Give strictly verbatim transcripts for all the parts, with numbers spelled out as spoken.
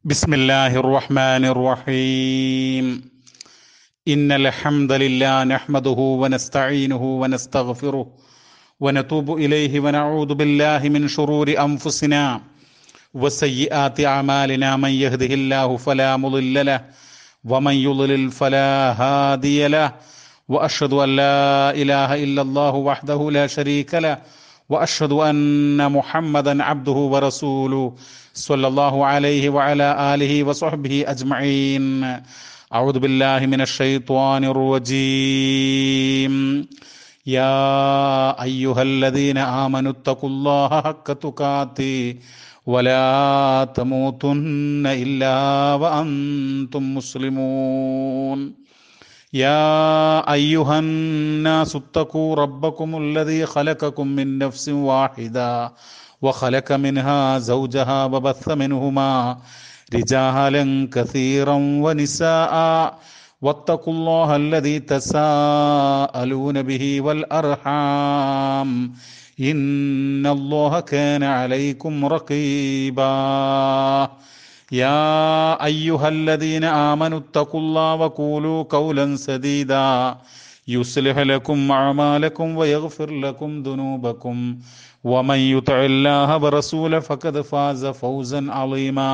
ബിസ്മില്ലാഹിർ റഹ്മാനിർ റഹീം. ഇന്നൽ ഹംദലില്ലാഹി നഹ്മദുഹു വനസ്തഈനുഹു വനസ്തഗ്ഫിറുഹു വനതൂബു ഇലൈഹി വനഊദു ബില്ലാഹി മിൻ ശുറൂരി അൻഫുസിനാ വസയ്യിആതി അഅമാലിനാ മൻ യഹ്ദിഹില്ലാഹു ഫലാ മുളില്ല ലഹു വമൻ യുളിൽ ഫലാ ഹാദിയ ലഹു വഅശ്ഹദു അൻ ലാ ഇലാഹ ഇല്ലല്ലാഹു വഹ്ദഹു ലാ ശരീക ലഹു വഅശ്ഹദു അന്ന മുഹമ്മദൻ അബ്ദുഹു വറസൂലുഹു സ്വല്ലല്ലാഹു അലൈഹി വഅലാ ആലിഹി വസഹ്ബിഹി അജ്മഈൻ. അഊദു ബില്ലാഹി മിനശ് ശൈത്വാനിർ റജീം. യാ അയ്യുഹല്ലദീന ആമനുത്തഖുല്ലാഹ ഹഖ്ക തുഖാതിഹി വലാ തമൂതുന്ന ഇല്ലാ വഅൻതും മുസ്ലിമൂൻ. യാ അയ്യുഹന്നാസു ഉത്തഖൂ റബ്ബകുമുല്ലദീ ഖലഖകും മിൻ നഫ്സിൻ വാഹിദ وخلق منها زوجها وبث منهما رجالا كثيرا ونساء واتقوا الله الذي تساءلون به والأرحام إن الله كان عليكم رقيبا. يا أيها الذين آمنوا اتقوا الله وقولوا قولا سديدا يصلح لكم أعمالكم ويغفر لكم ذنوبكم ومن يطع الله ورسوله فقد فاز فوزا عظيما.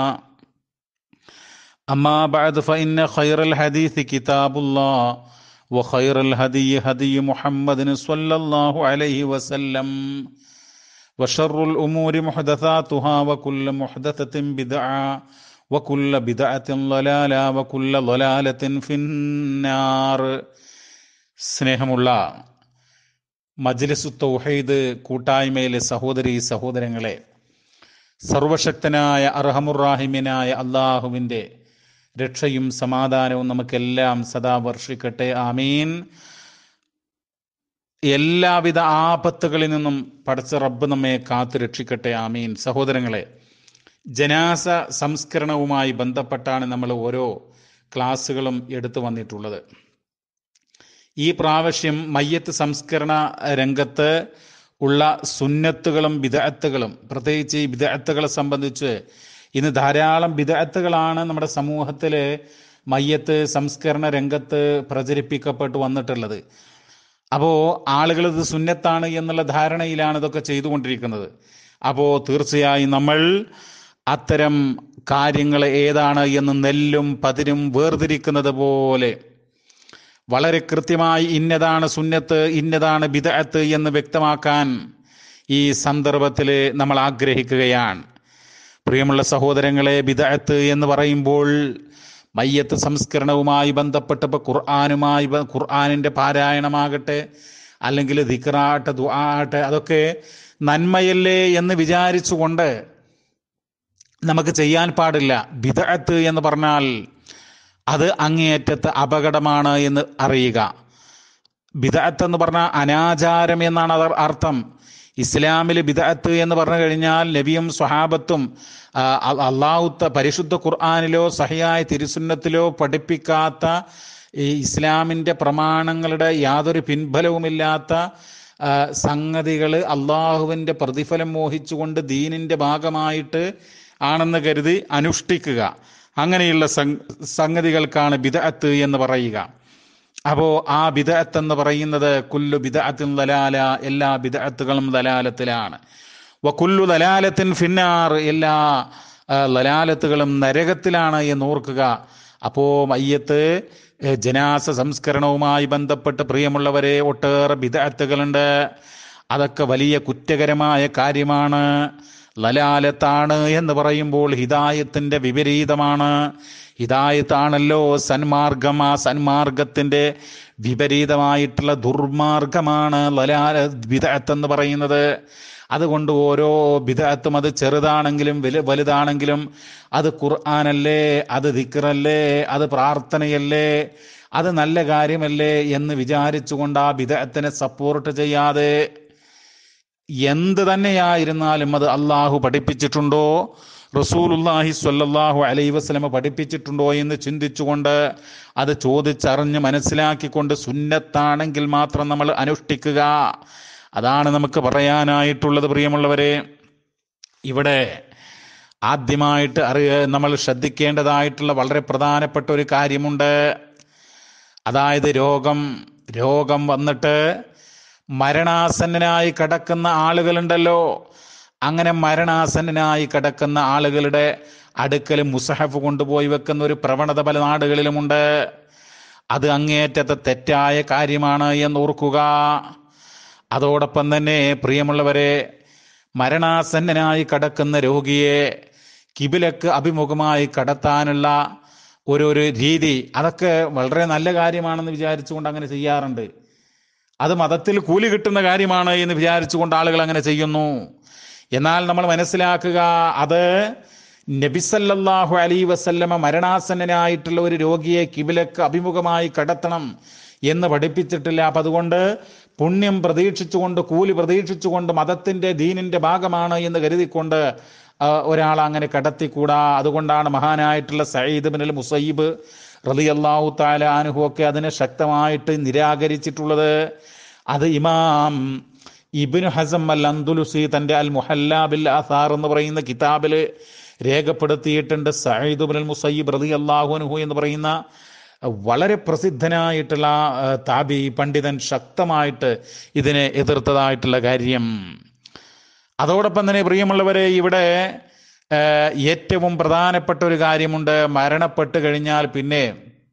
أما بعد فإن خير الحديث كتاب الله وخير الهدي هدي محمد صلى الله عليه وسلم وشر الأمور محدثاتها وكل محدثة بدعة وكل بدعة ضلالة وكل ضلالة في النار. സ്നേഹമുള്ള മജ്ലിസു തൗഹീദ് കൂട്ടായ്മയിലെ സഹോദരീ സഹോദരങ്ങളെ, സർവശക്തനായ അർഹമുറാഹിമിനായ അള്ളാഹുവിൻ്റെ രക്ഷയും സമാധാനവും നമുക്കെല്ലാം സദാ വർഷിക്കട്ടെ. ആമീൻ. എല്ലാവിധ ആപത്തുകളിൽ നിന്നും പടച്ച റബ്ബ് നമ്മെ കാത്തു രക്ഷിക്കട്ടെ. ആമീൻ. സഹോദരങ്ങളെ, ജനാസ സംസ്കരണവുമായി ബന്ധപ്പെട്ടാണ് നമ്മൾ ഓരോ ക്ലാസ്സുകളും എടുത്തു വന്നിട്ടുള്ളത്. ഈ പ്രാവശ്യം മയ്യത്ത് സംസ്കരണ രംഗത്ത് ഉള്ള സുന്നത്തുകളും ബിദഅത്തുകളും, പ്രത്യേകിച്ച് ഈ ബിദഅത്തുകളെ സംബന്ധിച്ച് ഇന്ന് ധാരാളം ബിദഅത്തുകളാണ് നമ്മുടെ സമൂഹത്തിൽ മയ്യത്ത് സംസ്കരണ രംഗത്ത് പ്രചരിപ്പിക്കപ്പെട്ടു വന്നിട്ടുള്ളത്. അപ്പോൾ ആളുകൾ ഇത് സുന്നത്താണ് എന്നുള്ള ധാരണയിലാണ് ഇതൊക്കെ ചെയ്തുകൊണ്ടിരിക്കുന്നത്. അപ്പോൾ തീർച്ചയായും നമ്മൾ അത്തരം കാര്യങ്ങൾ ഏതാണ് എന്ന് നെല്ലും പതിരും വേർതിരിക്കുന്നത് പോലെ വളരെ കൃത്യമായി ഇന്നതാണ് സുന്നത്ത്, ഇന്നതാണ് ബിദഅത്ത് എന്ന് വ്യക്തമാക്കാൻ ഈ സന്ദർഭത്തിൽ നമ്മൾ ആഗ്രഹിക്കുകയാണ്. പ്രിയമുള്ള സഹോദരങ്ങളെ, ബിദഅത്ത് എന്ന് പറയുമ്പോൾ മയ്യത്ത് സംസ്കരണവുമായി ബന്ധപ്പെട്ടപ്പോൾ ഖുർആനുമായി ഖുർആനിൻ്റെ പാരായണമാകട്ടെ, അല്ലെങ്കിൽ ദിക്റാട്ടെ, ദുആട്ടെ, അതൊക്കെ നന്മയല്ലേ എന്ന് വിചാരിച്ചുകൊണ്ട് നമുക്ക് ചെയ്യാൻ പാടില്ല. ബിദഅത്ത് എന്ന് പറഞ്ഞാൽ അത് അങ്ങേയറ്റത്ത് അപകടമാണ് എന്ന് അറിയുക. ബിദഅത്ത് എന്ന് പറഞ്ഞാൽ അനാചാരം എന്നാണ് അത് അർത്ഥം. ഇസ്ലാമിൽ ബിദഅത്ത് എന്ന് പറഞ്ഞു കഴിഞ്ഞാൽ നബിയും സ്വഹാബത്തും അള്ളാഹുത്ത പരിശുദ്ധ ഖുർആനിലോ സഹിയായ തിരുസുന്നത്തിലോ പഠിപ്പിക്കാത്ത ഈ ഇസ്ലാമിൻ്റെ പ്രമാണങ്ങളുടെ യാതൊരു പിൻബലവുമില്ലാത്ത സംഗതികൾ അള്ളാഹുവിൻ്റെ പ്രതിഫലം മോഹിച്ചുകൊണ്ട് ദീനിൻ്റെ ഭാഗമായിട്ട് ആണെന്ന് കരുതി അനുഷ്ഠിക്കുക, അങ്ങനെയുള്ള സംഗതികൾക്കാണ് ബിദഅത്ത് എന്ന് പറയുക. അപ്പോൾ ആ ബിദഅത്ത് എന്ന് പറയുന്നത് കുല്ലു ബിദഅത്തിൻ ദലാല, എല്ലാ ബിദഅത്തുകളും ദലാലത്തിലാണ്. വ കുല്ലു ദലാലത്തിൻ ഫിന്നാർ, എല്ലാ ദലാലത്തുകളും നരകത്തിലാണ് എന്ന് ഓർക്കുക. അപ്പോൾ മയ്യത്ത് ജനാസ സംസ്കരണവുമായി ബന്ധപ്പെട്ട് പ്രിയമുള്ളവരെ ഒട്ടേറെ ബിദഅത്തുകളുണ്ട്. അതൊക്കെ വലിയ കുറ്റകരമായ കാര്യമാണ്. ലലാലത്താണ് എന്ന് പറയുമ്പോൾ ഹിദായത്തിൻ്റെ വിപരീതമാണ്. ഹിദായത്താണല്ലോ സന്മാർഗം. ആ സന്മാർഗത്തിൻ്റെ വിപരീതമായിട്ടുള്ള ദുർമാർഗമാണ് ലലാല ബിദഅത്ത് എന്ന് പറയുന്നത്. അതുകൊണ്ട് ഓരോ ബിദഅത്തും അത് ചെറുതാണെങ്കിലും വലു വലുതാണെങ്കിലും അത് ഖുർആനല്ലേ, അത് ദിക്റല്ലേ, അത് പ്രാർത്ഥനയല്ലേ, അത് നല്ല കാര്യമല്ലേ എന്ന് വിചാരിച്ചുകൊണ്ട് ആ ബിദഅത്തിനെ സപ്പോർട്ട് ചെയ്യാതെ എന്ത് തന്നെയായിരുന്നാലും അത് അള്ളാഹു പഠിപ്പിച്ചിട്ടുണ്ടോ, റസൂലുള്ളാഹി സ്വല്ലല്ലാഹു അലൈഹി വസല്ലം പഠിപ്പിച്ചിട്ടുണ്ടോ എന്ന് ചിന്തിച്ചുകൊണ്ട് അത് ചോദിച്ചറിഞ്ഞ് മനസ്സിലാക്കിക്കൊണ്ട് സുന്നത്താണെങ്കിൽ മാത്രം നമ്മൾ അനുഷ്ഠിക്കുക. അതാണ് നമുക്ക് പറയാനായിട്ടുള്ളത്. പ്രിയമുള്ളവരെ, ഇവിടെ ആദ്യമായിട്ട് അറിയ നമ്മൾ ശ്രദ്ധിക്കേണ്ടതായിട്ടുള്ള വളരെ പ്രധാനപ്പെട്ട ഒരു കാര്യമുണ്ട്. അതായത് രോഗം രോഗം വന്നിട്ട് മരണാസന്നനായി കിടക്കുന്ന ആളുകളുണ്ടല്ലോ, അങ്ങനെ മരണാസന്നനായി കിടക്കുന്ന ആളുകളുടെ അടുക്കൽ മുസഹഫ് കൊണ്ടുപോയി വെക്കുന്ന ഒരു പ്രവണത പല നാടുകളിലുമുണ്ട്. അത് അങ്ങേയറ്റത്തെ തെറ്റായ കാര്യമാണ് എന്ന് ഓർക്കുക. അതോടൊപ്പം തന്നെ പ്രിയമുള്ളവരെ, മരണാസന്നനായി കിടക്കുന്ന രോഗിയെ കിബിലക്ക് അഭിമുഖമായി കടത്താനുള്ള ഒരു ഒരു രീതി, അതൊക്കെ വളരെ നല്ല കാര്യമാണെന്ന് വിചാരിച്ചുകൊണ്ട് അങ്ങനെ ചെയ്യാറുണ്ട്. അത് മതത്തിൽ കൂലി കിട്ടുന്ന കാര്യമാണ് എന്ന് വിചാരിച്ചുകൊണ്ട് ആളുകൾ അങ്ങനെ ചെയ്യുന്നു. എന്നാൽ നമ്മൾ മനസ്സിലാക്കുക, അത് നബി സല്ലല്ലാഹു അലൈഹി വസല്ലമ മരണാസന്നനായിട്ടുള്ള ഒരു രോഗിയെ കിബിലക്ക് അഭിമുഖമായി കടത്തണം എന്ന് പഠിപ്പിച്ചിട്ടില്ല. അപ്പം അതുകൊണ്ട് പുണ്യം പ്രതീക്ഷിച്ചുകൊണ്ട്, കൂലി പ്രതീക്ഷിച്ചുകൊണ്ട്, മതത്തിൻ്റെ ദീനിൻ്റെ ഭാഗമാണ് എന്ന് കരുതിക്കൊണ്ട് ഒരാൾ അങ്ങനെ കടത്തിക്കൂടാ. അതുകൊണ്ടാണ് മഹാനായിട്ടുള്ള സഈദ് ഇബ്നുൽ മുസയ്യിബ് റളിയല്ലാഹു തആല അൻഹു ഒക്കെ അതിനെ ശക്തമായിട്ട് നിരാകരിച്ചിട്ടുള്ളത്. അത് ഇമാം ഇബ്നു ഹസം അൽ അന്ദുലുസി തൻ്റെ അൽ മുഹല്ല ബിൽ ആസാർ എന്ന് പറയുന്ന കിതാബിൽ രേഖപ്പെടുത്തിയിട്ടുണ്ട്. സഈദ് ഇബ്നുൽ മുസയ്യിബ് റളിയല്ലാഹു അൻഹു എന്ന് പറയുന്ന വളരെ പ്രസിദ്ധനായിട്ടുള്ള താബി പണ്ഡിതൻ ശക്തമായിട്ട് ഇതിനെ എതിർത്തതായിട്ടുള്ള കാര്യം. അതോടൊപ്പം തന്നെ പ്രിയമുള്ളവരെ, ഇവിടെ ഏറ്റവും പ്രധാനപ്പെട്ട ഒരു കാര്യമുണ്ട്. മരണപ്പെട്ട് കഴിഞ്ഞാൽ പിന്നെ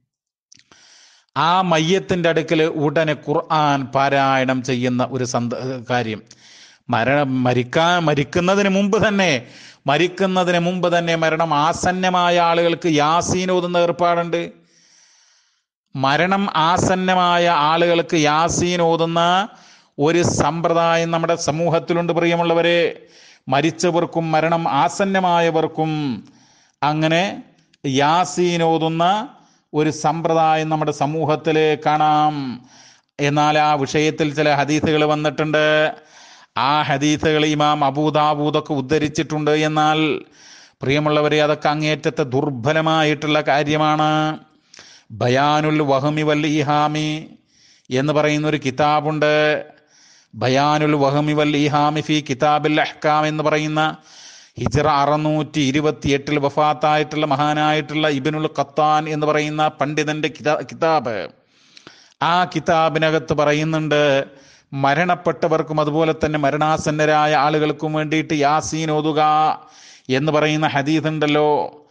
ആ മയ്യത്തിൻ്റെ അടുക്കൽ ഉടനെ ഖുർആൻ പാരായണം ചെയ്യുന്ന ഒരു സന്ത കാര്യം. മരണം മരിക്കാൻ മരിക്കുന്നതിന് മുമ്പ് തന്നെ മരിക്കുന്നതിന് മുമ്പ് തന്നെ മരണം ആസന്നമായ ആളുകൾക്ക് യാസീൻ ഓതുന്ന ഏർപ്പാടുണ്ട്. മരണം ആസന്നമായ ആളുകൾക്ക് യാസീൻ ഓതുന്ന ഒരു സമ്പ്രദായം നമ്മുടെ സമൂഹത്തിലുണ്ട് പ്രിയമുള്ളവരെ. മരിച്ചവർക്കും മരണം ആസന്നമായവർക്കും അങ്ങനെ യാസീൻ ഓതുന്ന ഒരു സമ്പ്രദായം നമ്മുടെ സമൂഹത്തിൽ കാണാം. എന്നാൽ ആ വിഷയത്തിൽ ചില ഹദീസുകൾ വന്നിട്ടുണ്ട്. ആ ഹദീസുകൾ ഇമാം അബൂദാവൂദൊക്കെ ഉദ്ധരിച്ചിട്ടുണ്ട്. എന്നാൽ പ്രിയമുള്ളവരെ, അതൊക്കെ അങ്ങേറ്റത്തെ ദുർബലമായിട്ടുള്ള കാര്യമാണ്. ബയാനുൽ വഹമി വൽ ഇഹാമി എന്ന് പറയുന്ന ഒരു കിതാബുണ്ട്. ബയാനുൽ വഹമി വൽ ഇഹാമി ഫി കിതാബിൽ അഹ്കാം എന്ന് പറയുന്ന ഹിജ്റ അറുന്നൂറ്റി ഇരുപത്തി എട്ടിൽ വഫാത്തായിട്ടുള്ള മഹാനായിട്ടുള്ള ഇബ്നുൽ ഖത്താൻ എന്ന് പറയുന്ന പണ്ഡിതന്റെ കിതാബ്. ആ കിതാബിനകത്ത് പറയുന്നുണ്ട്, മരണപ്പെട്ടവർക്കും അതുപോലെ തന്നെ മരണാസന്നരായ ആളുകൾക്കും വേണ്ടിയിട്ട് യാസീൻ ഓതുക എന്ന് പറയുന്ന ഹദീസ് ഉണ്ടല്ലോ.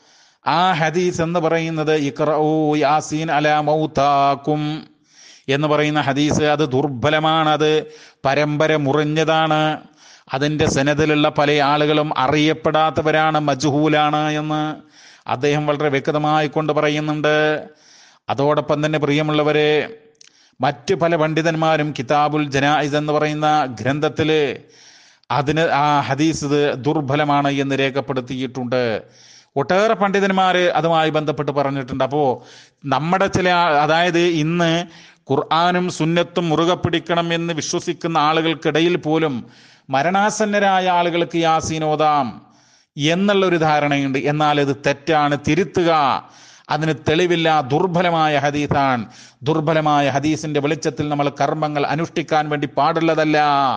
ആ ഹദീസ് എന്ന് പറയുന്നത് ഇഖ്റഊ യാസീൻ അലാ മൗതാക്കും എന്ന് പറയുന്ന ഹദീസ് അത് ദുർബലമാണ്. അത് പരമ്പര മുറിഞ്ഞതാണ്. അതിൻ്റെ സനദിലുള്ള പല ആളുകളും അറിയപ്പെടാത്തവരാണ്, മജ്ഹൂലാണ് എന്ന് അദ്ദേഹം വളരെ വ്യക്തമായി കൊണ്ട് പറയുന്നുണ്ട്. അതോടൊപ്പം തന്നെ പ്രിയമുള്ളവരെ, മറ്റ് പല പണ്ഡിതന്മാരും കിതാബുൽ ജനായിസ് എന്ന് പറയുന്ന ഗ്രന്ഥത്തിൽ അതിന് ആ ഹദീസ് ദുർബലമാണ് എന്ന് രേഖപ്പെടുത്തിയിട്ടുണ്ട്. ഒട്ടേറെ പണ്ഡിതന്മാർ അതുമായി ബന്ധപ്പെട്ട് പറഞ്ഞിട്ടുണ്ട്. അപ്പോൾ നമ്മുടെ ചില, അതായത് ഇന്ന് ഖുർആനും സുന്നത്തും മുറുകെ പിടിക്കണം എന്ന് വിശ്വസിക്കുന്ന ആളുകൾക്കിടയിൽ പോലും മരണാസന്നരായ ആളുകൾക്ക് യാസീൻ ഓതാം എന്നുള്ളൊരു ധാരണയുണ്ട്. എന്നാൽ ഇത് തെറ്റാണ്, തിരുത്തുക. അതിന് തെളിവില്ല, ദുർബലമായ ഹദീസാണ്. ദുർബലമായ ഹദീസിന്റെ വെളിച്ചത്തിൽ നമ്മൾ കർമ്മങ്ങൾ അനുഷ്ഠിക്കാൻ വേണ്ടി പാടുള്ളതല്ല.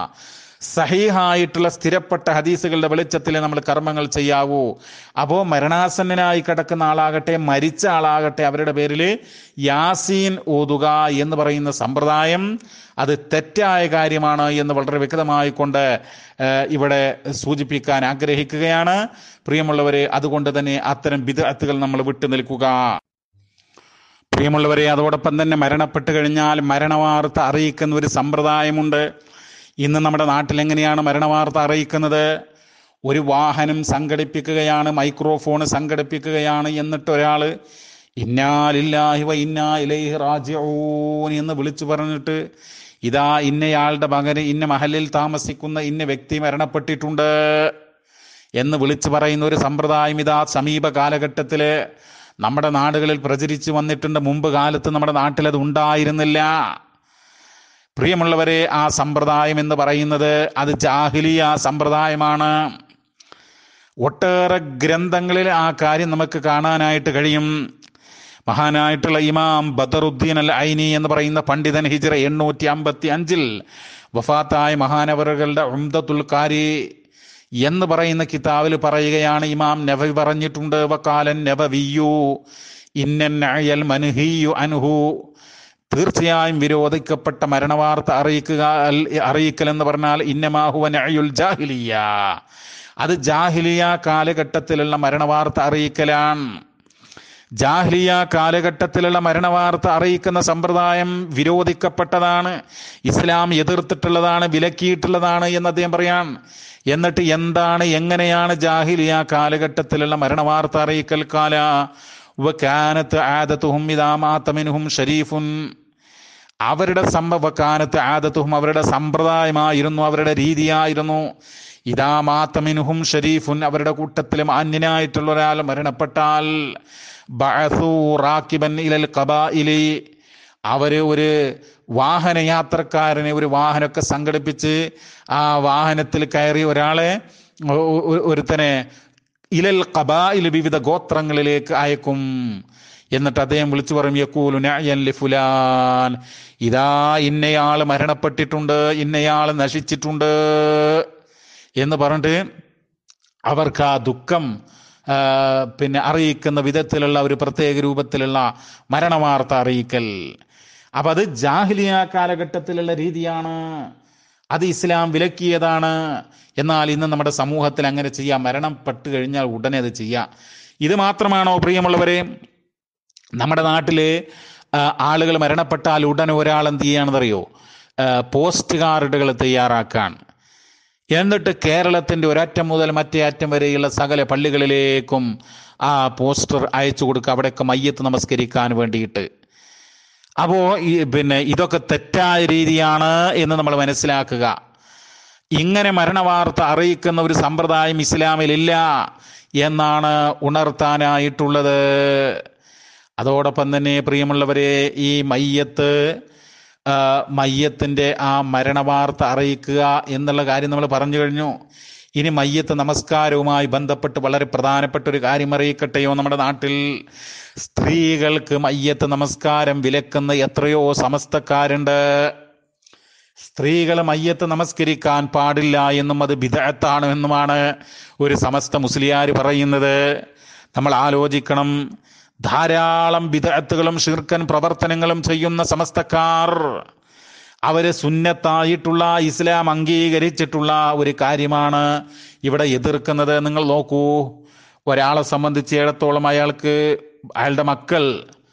സഹീഹായിട്ടുള്ള സ്ഥിരപ്പെട്ട ഹദീസുകളുടെ വെളിച്ചത്തിൽ നമ്മൾ കർമ്മങ്ങൾ ചെയ്യാവൂ. അപ്പോൾ മരണാസന്നനായി കിടക്കുന്ന ആളാകട്ടെ മരിച്ച ആളാകട്ടെ അവരുടെ പേരിൽ യാസീൻ ഓതുക എന്ന് പറയുന്ന സമ്പ്രദായം അത് തെറ്റായ കാര്യമാണ് എന്ന് വളരെ വ്യക്തമായി കൊണ്ട് ഇവിടെ സൂചിപ്പിക്കാൻ ആഗ്രഹിക്കുകയാണ് പ്രിയമുള്ളവരെ. അതുകൊണ്ട് തന്നെ അത്തരം ബിദ്അത്തുകൾ നമ്മൾ വിട്ടു നിൽക്കുക. പ്രിയമുള്ളവരെ, അതോടൊപ്പം തന്നെ മരണപ്പെട്ട് കഴിഞ്ഞാൽ മരണവാർത്ത അറിയിക്കുന്ന ഒരു സമ്പ്രദായമുണ്ട്. ഇന്ന് നമ്മുടെ നാട്ടിൽ എങ്ങനെയാണ് മരണവാർത്ത അറിയിക്കുന്നത്? ഒരു വാഹനം സംഘടിപ്പിക്കുകയാണ്, മൈക്രോഫോൺ സംഘടിപ്പിക്കുകയാണ്, എന്നിട്ട് ഒരാൾ ഇന്നാ ലില്ലാഹി വ ഇന്നാ ഇലൈഹി റാജിഊൻ എന്ന് വിളിച്ചു പറഞ്ഞിട്ട് ഇതാ ഇന്നയാളുടെ മകന് ഇന്ന മഹലിൽ താമസിക്കുന്ന ഇന്ന വ്യക്തി മരണപ്പെട്ടിട്ടുണ്ട് എന്ന് വിളിച്ചു പറയുന്ന ഒരു സമ്പ്രദായം ഇതാ സമീപ കാലഘട്ടത്തിൽ നമ്മുടെ നാടുകളിൽ പ്രചരിച്ചു വന്നിട്ടുണ്ട്. മുമ്പ് കാലത്ത് നമ്മുടെ നാട്ടിൽ അത് ഉണ്ടായിരുന്നില്ല. പ്രിയമുള്ളവരെ, ആ സമ്പ്രദായം എന്ന് പറയുന്നത് അത് ജാഹിലിയ സമ്പ്രദായമാണ്. ഒട്ടേറെ ഗ്രന്ഥങ്ങളിൽ ആ കാര്യം നമുക്ക് കാണാനായിട്ട് കഴിയും. മഹാനായിട്ടുള്ള ഇമാം ബദറുദ്ദീൻ അൽ ഐനി എന്ന് പറയുന്ന പണ്ഡിതൻ ഹിജ്റ എണ്ണൂറ്റി അമ്പത്തി അഞ്ചിൽ വഫാത്തായ മഹാനവറുകളുടെ ഉംദത്തുൽ ഖാരി എന്ന് പറയുന്ന കിതാബിൽ പറയുകയാണ്. ഇമാം നവവി പറഞ്ഞിട്ടുണ്ട്, വഖാലൻ നവവിയു ഇന്നൻ നഅയൽ മൻഹിയു അൻഹു, തീർച്ചയായും വിരോധിക്കപ്പെട്ട മരണവാർത്ത അറിയിക്കുക അറിയിക്കൽ എന്ന് പറഞ്ഞാൽ ഇന്നമാ ഹുവ നഅയുൽ ജാഹിലിയ, അത് ജാഹിലിയ കാലഘട്ടത്തിലുള്ള മരണവാർത്ത അറിയിക്കലാണ്. ജാഹിലിയ കാലഘട്ടത്തിലുള്ള മരണവാർത്ത അറിയിക്കുന്ന സമ്പ്രദായം വിരോധിക്കപ്പെട്ടതാണ്, ഇസ്ലാം എതിർത്തിട്ടുള്ളതാണ്, വിലക്കിയിട്ടുള്ളതാണ് എന്ന് അദ്ദേഹം പറയാം. എന്നിട്ട് എന്താണ്, എങ്ങനെയാണ് ജാഹിലിയ കാലഘട്ടത്തിലുള്ള മരണവാർത്ത അറിയിക്കൽ? കാല വകാനത്ത് ആദതുഹും ഇദാ മാത മിൻഹും ശരീഫുൻ, അവരുടെ സംഭവകാനത്ത് ആദതുഹും അവരുടെ സമ്പ്രദായമായിരുന്നു, അവരുടെ രീതിയായിരുന്നു. ഇദാ മാത മിൻഹും ശരീഫുൻ, അവരുടെ കൂട്ടത്തിൽ മാന്യനായിട്ടുള്ള ഒരാൾ മരണപ്പെട്ടാൽ ബഅസൂ റാകിബൻ ഇലൽ ഖബായിലി, അവര് ഒരു വാഹനയാത്രക്കാരനെ, ഒരു വാഹനമൊക്കെ സംഘടിപ്പിച്ച് ആ വാഹനത്തിൽ കയറി ഒരാളെ, ഒരുത്തനെ ഇലൽ ഖബായിൽ, വിവിധ ഗോത്രങ്ങളിലേക്ക് അയക്കും. എന്നിട്ട് അദ്ദേഹം വിളിച്ചു പറയും, യഖൂലു നഅയൻ ലിഫുലാൻ, ഇതാ ഇന്നയാൾ മരണപ്പെട്ടിട്ടുണ്ട്, ഇന്നയാൾ നശിച്ചിട്ടുണ്ട് എന്ന് പറഞ്ഞിട്ട് അവർക്ക് ആ ദുഃഖം പിന്നെ അറിയിക്കുന്ന വിധത്തിലുള്ള ഒരു പ്രത്യേക രൂപത്തിലുള്ള മരണവാർത്ത അറിയിക്കൽ. അപ്പൊ അത് ജാഹിലിയ കാലഘട്ടത്തിലുള്ള രീതിയാണ്, അത് ഇസ്ലാം വിലക്കിയതാണ്. എന്നാൽ ഇന്ന് നമ്മുടെ സമൂഹത്തിൽ അങ്ങനെ ചെയ്യാം, മരണപ്പെട്ട് കഴിഞ്ഞാൽ ഉടനെ അത് ചെയ്യാം. ഇത് മാത്രമാണോ പ്രിയമുള്ളവരെ? നമ്മുടെ നാട്ടില് ആളുകൾ മരണപ്പെട്ടാൽ ഉടനെ ഒരാൾ എന്ത് ചെയ്യാണെന്നറിയോ? പോസ്റ്റ് കാർഡുകൾ തയ്യാറാക്കാൻ, എന്നിട്ട് കേരളത്തിൻ്റെ ഒരറ്റം മുതൽ മറ്റേ അറ്റം വരെയുള്ള സകല പള്ളികളിലേക്കും ആ പോസ്റ്റർ അയച്ചു കൊടുക്കുക, അവിടെയൊക്കെ മയ്യത്ത് നമസ്കരിക്കാൻ വേണ്ടിയിട്ട്. അപ്പോൾ ഈ പിന്നെ ഇതൊക്കെ തെറ്റായ രീതിയാണ് എന്ന് നമ്മൾ മനസ്സിലാക്കുക. ഇങ്ങനെ മരണവാർത്ത അറിയിക്കുന്ന ഒരു സമ്പ്രദായം ഇസ്ലാമിലില്ല എന്നാണ് ഉണർത്താനായിട്ടുള്ളത്. അതോടൊപ്പം തന്നെ പ്രിയമുള്ളവരെ, ഈ മയ്യത്ത് മയ്യത്തിൻ്റെ ആ മരണവാർത്ത അറിയിക്കുക എന്നുള്ള കാര്യം നമ്മൾ പറഞ്ഞു കഴിഞ്ഞു. ഇനി മയ്യത്ത് നമസ്കാരവുമായി ബന്ധപ്പെട്ട് വളരെ പ്രധാനപ്പെട്ട ഒരു കാര്യം അറിയിക്കട്ടെയോ? നമ്മുടെ നാട്ടിൽ സ്ത്രീകൾക്ക് മയ്യത്ത് നമസ്കാരം വിലക്കുന്ന എത്രയോ സമസ്തക്കാരുണ്ട്. സ്ത്രീകൾ മയ്യത്ത് നമസ്കരിക്കാൻ പാടില്ല എന്നും അത് ബിദ്അത്താണ് എന്നുമാണ് ഒരു സമസ്ത മുസ്ലിയാർ പറയുന്നത്. നമ്മൾ ആലോചിക്കണം, ധാരാളം ബിദ്അത്തുകളും ശിർക്കൻ പ്രവർത്തനങ്ങളും ചെയ്യുന്ന സമസ്തക്കാർ, അവര് സുന്നത്തായിട്ടുള്ള ഇസ്ലാം അംഗീകരിച്ചിട്ടുള്ള ഒരു കാര്യമാണ് ഇവിടെ എതിർക്കുന്നത്. നിങ്ങൾ നോക്കൂ, ഒരാളെ സംബന്ധിച്ചിടത്തോളം അയാൾക്ക് അയാളുടെ മക്കൾ,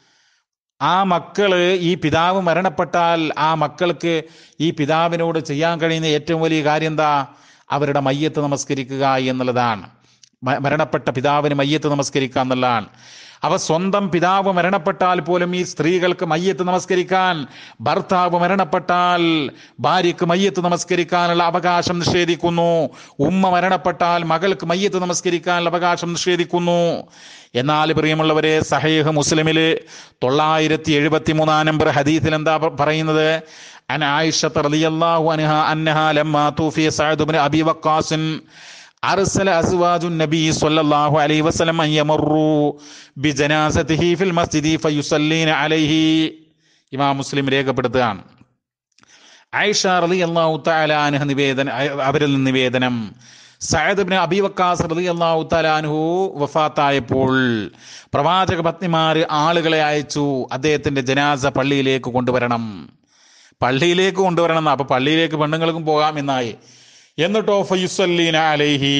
ആ മക്കള് ഈ പിതാവ് മരണപ്പെട്ടാൽ ആ മക്കൾക്ക് ഈ പിതാവിനോട് ചെയ്യാൻ കഴിയുന്ന ഏറ്റവും വലിയ കാര്യം എന്താ? അവരുടെ മയ്യത്ത് നമസ്കരിക്കുക എന്നുള്ളതാണ്. മരണപ്പെട്ട പിതാവിന് മയ്യത്ത് നമസ്കരിക്കുക എന്നുള്ളതാണ്. അവ സ്വന്തം പിതാവ് മരണപ്പെട്ടാൽ പോലും ഈ സ്ത്രീകൾക്ക് മയ്യത്ത് നമസ്കരിക്കാൻ, ഭർത്താവ് മരണപ്പെട്ടാൽ ഭാര്യയ്ക്ക് മയ്യത്ത് നമസ്കരിക്കാനുള്ള അവകാശം നിഷേധിക്കുന്നു. ഉമ്മ മരണപ്പെട്ടാൽ മകൾക്ക് മയ്യത്ത് നമസ്കരിക്കാനുള്ള അവകാശം നിഷേധിക്കുന്നു. എന്നാൽ പ്രിയമുള്ളവരെ, സഹീഹ് മുസ്ലിമില് തൊള്ളായിരത്തി എഴുപത്തി മൂന്നാം നമ്പർ ഹദീസിൽ എന്താ പറയുന്നത്? അൻ ആയിഷ റളിയല്ലാഹു അൻഹ അന്നഹാ ലമ്മാ തൂഫിയ സഅദ് ഇബ്നു അബി വഖാസ് അർസല അസ്വാജുൻ നബി സ്വല്ലല്ലാഹു അലൈഹി വസല്ലം അൻ യമറു ബിജനാസതിഹി ഫിൽ മസ്ജിദി ഫയുസല്ലീന അലൈഹി. ഇമാം മുസ്ലിം രേഖപ്പെടുത്തുകയാണ്. ആയിഷ റളിയല്ലാഹു തആല അൻഹ നിവേദനം, അവരിൽ നിന്ന് നിവേദനം, സഅദ് ഇബ്നു അബി വഖാസ് റളിയല്ലാഹു തആല അൻഹു വഫാത്തായപ്പോൾ പ്രവാചക പത്നിമാര് ആളുകളെ അയച്ചു, അദ്ദേഹത്തിന്റെ ജനാസ പള്ളിയിലേക്ക് കൊണ്ടുവരണം, പള്ളിയിലേക്ക് കൊണ്ടുവരണം. അപ്പൊ പള്ളിയിലേക്ക് പെണ്ണുങ്ങൾക്കും പോകാം എന്നായി. എന്നിട്ടോ ഫയുസല്ലീന അലൈഹി,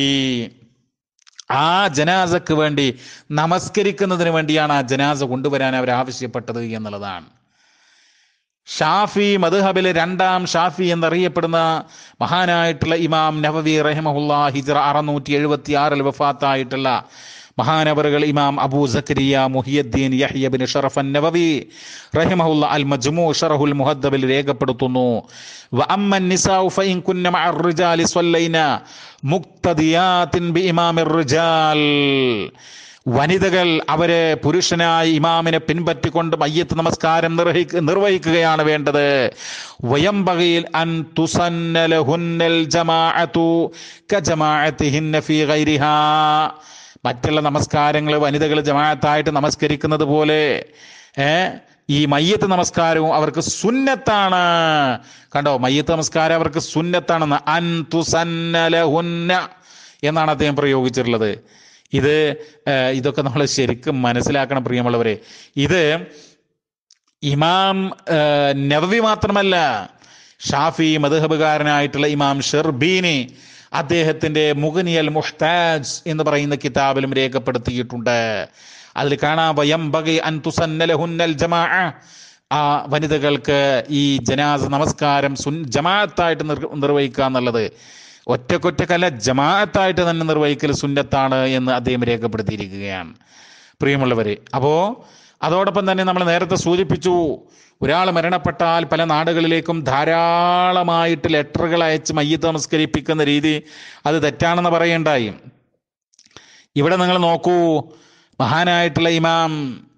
ആ ജനാസക്ക് വേണ്ടി നമസ്കരിക്കുന്നതിന് വേണ്ടിയാണ് ആ ജനാസ കൊണ്ടുവരാൻ അവർ ആവശ്യപ്പെട്ടത് എന്നുള്ളതാണ്. ഷാഫി മദ്ഹബിലെ രണ്ടാം ഷാഫി എന്നറിയപ്പെടുന്ന മഹാനായിട്ടുള്ള ഇമാം നവവി റഹിമഹുല്ലാ ഹിജ്റ അറുന്നൂറ്റി എഴുപത്തി ആറിൽ വഫാത്തായിട്ടുള്ള മഹാനവറുകൾ ഇമാം Abu Zakariya Muhyiddin Yahya bin Sharaf അൻ-നവവി റഹിമഹുല്ലാ അൽ മജ്മൂ ഷറഹുൽ മുഹദ്ദബിൽ രേഖപ്പെടുത്തുന്നു, വഅമ്മ നിസാഉ ഫഇൻ കുന്ന മഅർ റിജാലി സ്വല്ലൈന മുഖ്തദിയാത്തിൻ ബിഇമാമിർ റിജാൽ, വനിതകൾ അവരെ പുരുഷനായി ഇമാമിനെ പിൻപറ്റിക്കൊണ്ട് മയ്യത്ത് നമസ്കാരം നിർവഹിക്കുകയാണ് വേണ്ടത്. വയംബഗിൽ അൻ തുസന്ന ലഹുന്നൽ ജമാഅതു കജമാഅതിഹിന്ന ഫീ ഗൈരിഹാ, മറ്റുള്ള നമസ്കാരങ്ങൾ വനിതകൾ ജമാഅത്തായിട്ട് നമസ്കരിക്കുന്നത് പോലെ ഏ ഈ മയ്യത്ത് നമസ്കാരവും അവർക്ക് സുന്നത്താണ്. കണ്ടോ, മയ്യത്ത് നമസ്കാരം അവർക്ക് സുന്നത്താണെന്ന്. അൻ തുസന്ന ലഹുന്ന എന്നാണ് അദ്ദേഹം പ്രയോഗിച്ചിട്ടുള്ളത്. ഇത് ഇതൊക്കെ നമ്മൾ ശരിക്കും മനസ്സിലാക്കണം പ്രിയമുള്ളവരെ. ഇത് ഇമാം നവവി മാത്രമല്ല, ഷാഫി മദ്ഹബുകാരനായിട്ടുള്ള ഇമാം ഷർബീനി അദ്ദേഹത്തിന്റെ മുഗ്നിയൽ മുഹ്താജ് എന്ന് പറയുന്ന കിതാബിലും രേഖപ്പെടുത്തിയിട്ടുണ്ട്. അതിൽ കാണാം വയംബഗി അൻ തുസന്ന ലഹുന്നൽ ജമാഅ, ആ വനിതകൾക്ക് ഈ ജനാസ നമസ്കാരം സുൻ ജമാഅത്തായിട്ട് നിർവഹിക്കുക എന്നുള്ളത് ഒറ്റക്കൊറ്റക്കല്ല, ജമാഅത്തായിട്ട് തന്നെ നിർവഹിക്കൽ സുന്നത്താണ് എന്ന് അദ്ദേഹം രേഖപ്പെടുത്തിയിരിക്കുകയാണ് പ്രിയമുള്ളവരെ. അപ്പോൾ അതോടൊപ്പം തന്നെ നമ്മൾ നേരത്തെ സൂചിപ്പിച്ചു, ഒരാൾ മരണപ്പെട്ടാൽ പല നാടുകളിലേക്കും ധാരാളമായിട്ട് ലെറ്ററുകൾ അയച്ച് മയ്യിത്ത് നമസ്കരിപ്പിക്കുന്ന രീതി അത് തെറ്റാണെന്ന് പറയേണ്ടായി. ഇവിടെ നിങ്ങൾ നോക്കൂ, മഹാനായിട്ടുള്ള ഇമാം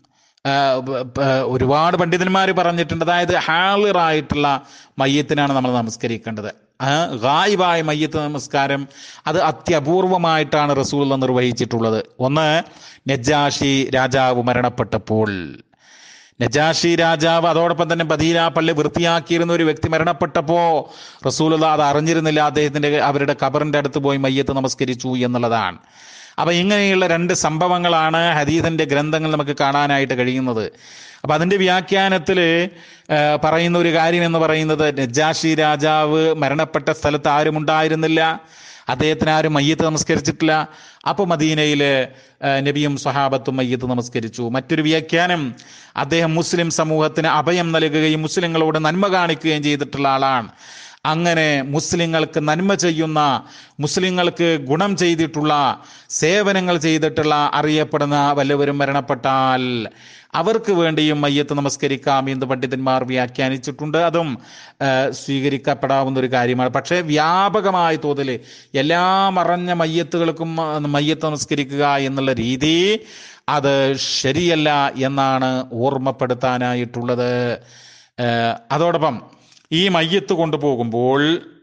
ഒരുപാട് പണ്ഡിതന്മാർ പറഞ്ഞിട്ടുണ്ട്, അതായത് ഹാളിറായിട്ടുള്ള മയ്യത്തിനാണ് നമ്മൾ നമസ്കരിക്കേണ്ടത്. ഗായിബായ മയ്യത്ത് നമസ്കാരം അത് അത്യപൂർവമായിട്ടാണ് റസൂൽ നിർവഹിച്ചിട്ടുള്ളത്. ഒന്ന്, നജാഷി രാജാവ് മരണപ്പെട്ടപ്പോൾ, നജാഷി രാജാവ് അതോടൊപ്പം തന്നെ ബദീല പള്ളി വൃത്തിയാക്കിയിരുന്ന ഒരു വ്യക്തി മരണപ്പെട്ടപ്പോൾ റസൂലുള്ള അത് അറിഞ്ഞിരുന്നില്ല, അദ്ദേഹത്തിന്റെ അവരുടെ ഖബറിന്റെ അടുത്ത് പോയി മയ്യത്ത് നമസ്കരിച്ചു എന്നുള്ളതാണ്. അപ്പൊ ഇങ്ങനെയുള്ള രണ്ട് സംഭവങ്ങളാണ് ഹദീസിന്റെ ഗ്രന്ഥങ്ങൾ നമുക്ക് കാണാനായിട്ട് കഴിയുന്നത്. അപ്പൊ അതിന്റെ വ്യാഖ്യാനത്തിൽ പറയുന്ന ഒരു കാര്യം എന്ന് പറയുന്നത്, നജാഷി രാജാവ് മരണപ്പെട്ട സ്ഥലത്ത് ആരും ഉണ്ടായിരുന്നില്ല, അദ്ദേഹത്തിന് ആരും മയ്യത്ത് നമസ്കരിച്ചിട്ടില്ല. അപ്പോൾ മദീനയിലെ നബിയും സ്വഹാബത്തും മയ്യത്ത് നമസ്കരിച്ചു. മറ്റൊരു വ്യാഖ്യാനം, അദ്ദേഹം മുസ്ലിം സമൂഹത്തിന് അഭയം നൽകുകയും മുസ്ലിങ്ങളോട് നന്മ കാണിക്കുകയും ചെയ്തിട്ടുള്ള ആളാണ്. അങ്ങനെ മുസ്ലിങ്ങൾക്ക് നന്മ ചെയ്യുന്ന, മുസ്ലിങ്ങൾക്ക് ഗുണം ചെയ്തിട്ടുള്ള, സേവനങ്ങൾ ചെയ്തിട്ടുള്ള അറിയപ്പെടുന്ന വല്ലവരും മരണപ്പെട്ടാൽ അവർക്ക് വേണ്ടിയും മയ്യത്ത് നമസ്കരിക്കാം എന്ന് പണ്ഡിതന്മാർ വ്യാഖ്യാനിച്ചിട്ടുണ്ട്. അതും സ്വീകരിക്കപ്പെടാവുന്ന ഒരു കാര്യമാണ്. പക്ഷേ വ്യാപകമായ തോതിൽ എല്ലാ മറഞ്ഞ മയ്യത്തുകൾക്കും മയ്യത്ത് നമസ്കരിക്കുക എന്നുള്ള രീതി അത് ശരിയല്ല എന്നാണ് ഓർമ്മപ്പെടുത്താനായിട്ടുള്ളത്. അതോടൊപ്പം ഈ മയ്യത്ത് കൊണ്ടുപോകുമ്പോൾ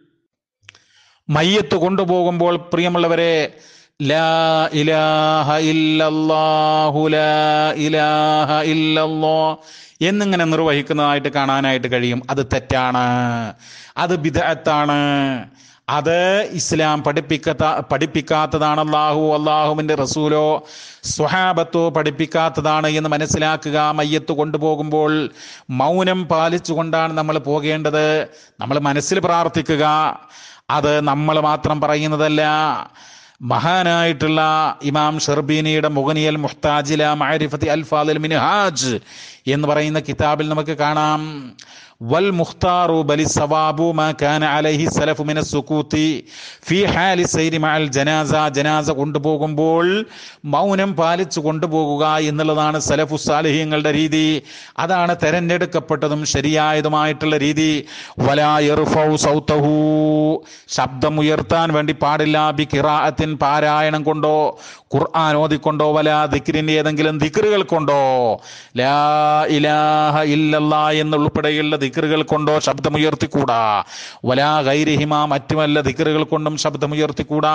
മയ്യത്ത് കൊണ്ടുപോകുമ്പോൾ പ്രിയമുള്ളവരെ, ലാ ഇലാഹ ഇല്ലല്ലാഹു ലാ ഇലാഹ ഇല്ലല്ലാഹ് എന്നിങ്ങനെ നിർവഹിക്കുന്നതായിട്ട് കാണാനായിട്ട് കഴിയും. അത് തെറ്റാണ്, അത് ബിദ്അത്താണ്, അത് ഇസ്ലാം പഠിപ്പിക്കാത്ത പഠിപ്പിക്കാത്തതാണ്. അല്ലാഹു അല്ലാഹുവിൻ്റെ റസൂലോ സ്വഹാബത്തോ പഠിപ്പിക്കാത്തതാണ് എന്ന് മനസ്സിലാക്കുക. മയ്യത്ത് കൊണ്ടുപോകുമ്പോൾ മൗനം പാലിച്ചുകൊണ്ടാണ് നമ്മൾ പോകേണ്ടത്. നമ്മൾ മനസ്സിൽ പ്രാർത്ഥിക്കുക, അത് നമ്മൾ മാത്രം പറയുന്നതല്ല. മഹാനായിട്ടുള്ള ഇമാം ഷർബീനിയുടെ മുഗ്നിയൽ മുഹ്താജില മഅരിഫത്തി അൽഫാദിൽ മിൻഹാജ് എന്ന് പറയുന്ന കിതാബിൽ നമുക്ക് കാണാം, വൽ മുഖ്താറു ബലി സവാബു മാ കാന അലൈഹി സലഫു മിന സുകൂതി ഫീ ഹാലി സൈരി മഅൽ ജനാസ, ജനാസ കൊണ്ടുപോകുമ്പോൾ മൗനം പാലിച്ചു കൊണ്ടുപോകുക എന്നുള്ളതാണ് സലഫു സാലിഹീങ്ങളുടെ രീതി. അതാണ് തെരഞ്ഞെടുക്കപ്പെട്ടതും ശരിയായതുമായിട്ടുള്ള രീതി. വലാ യർഫഉ സൗതഹു, ശബ്ദം ഉയർത്താൻ വേണ്ടി പാടില്ല. ബി ഖിറാഅത്തിൻ, പാരായണം കൊണ്ടോ ഖുർആൻ ഓതിക്കൊണ്ടോ, വലാ ദിക്രിൻ, ഏതെങ്കിലും ദിക്റുകൾ കൊണ്ടോ, ലാ ഇലാഹ ഇല്ലല്ലാഹ് എന്നുൾപ്പെടെയുള്ള ദിക്റുകൾ കൊണ്ടോ ശബ്ദമുയർത്തിക്കൂടാ. വലാ ഗൈരിഹിമ, മറ്റുമല്ല ദിക്റുകൾ കൊണ്ടും ശബ്ദമുയർത്തിക്കൂടാ.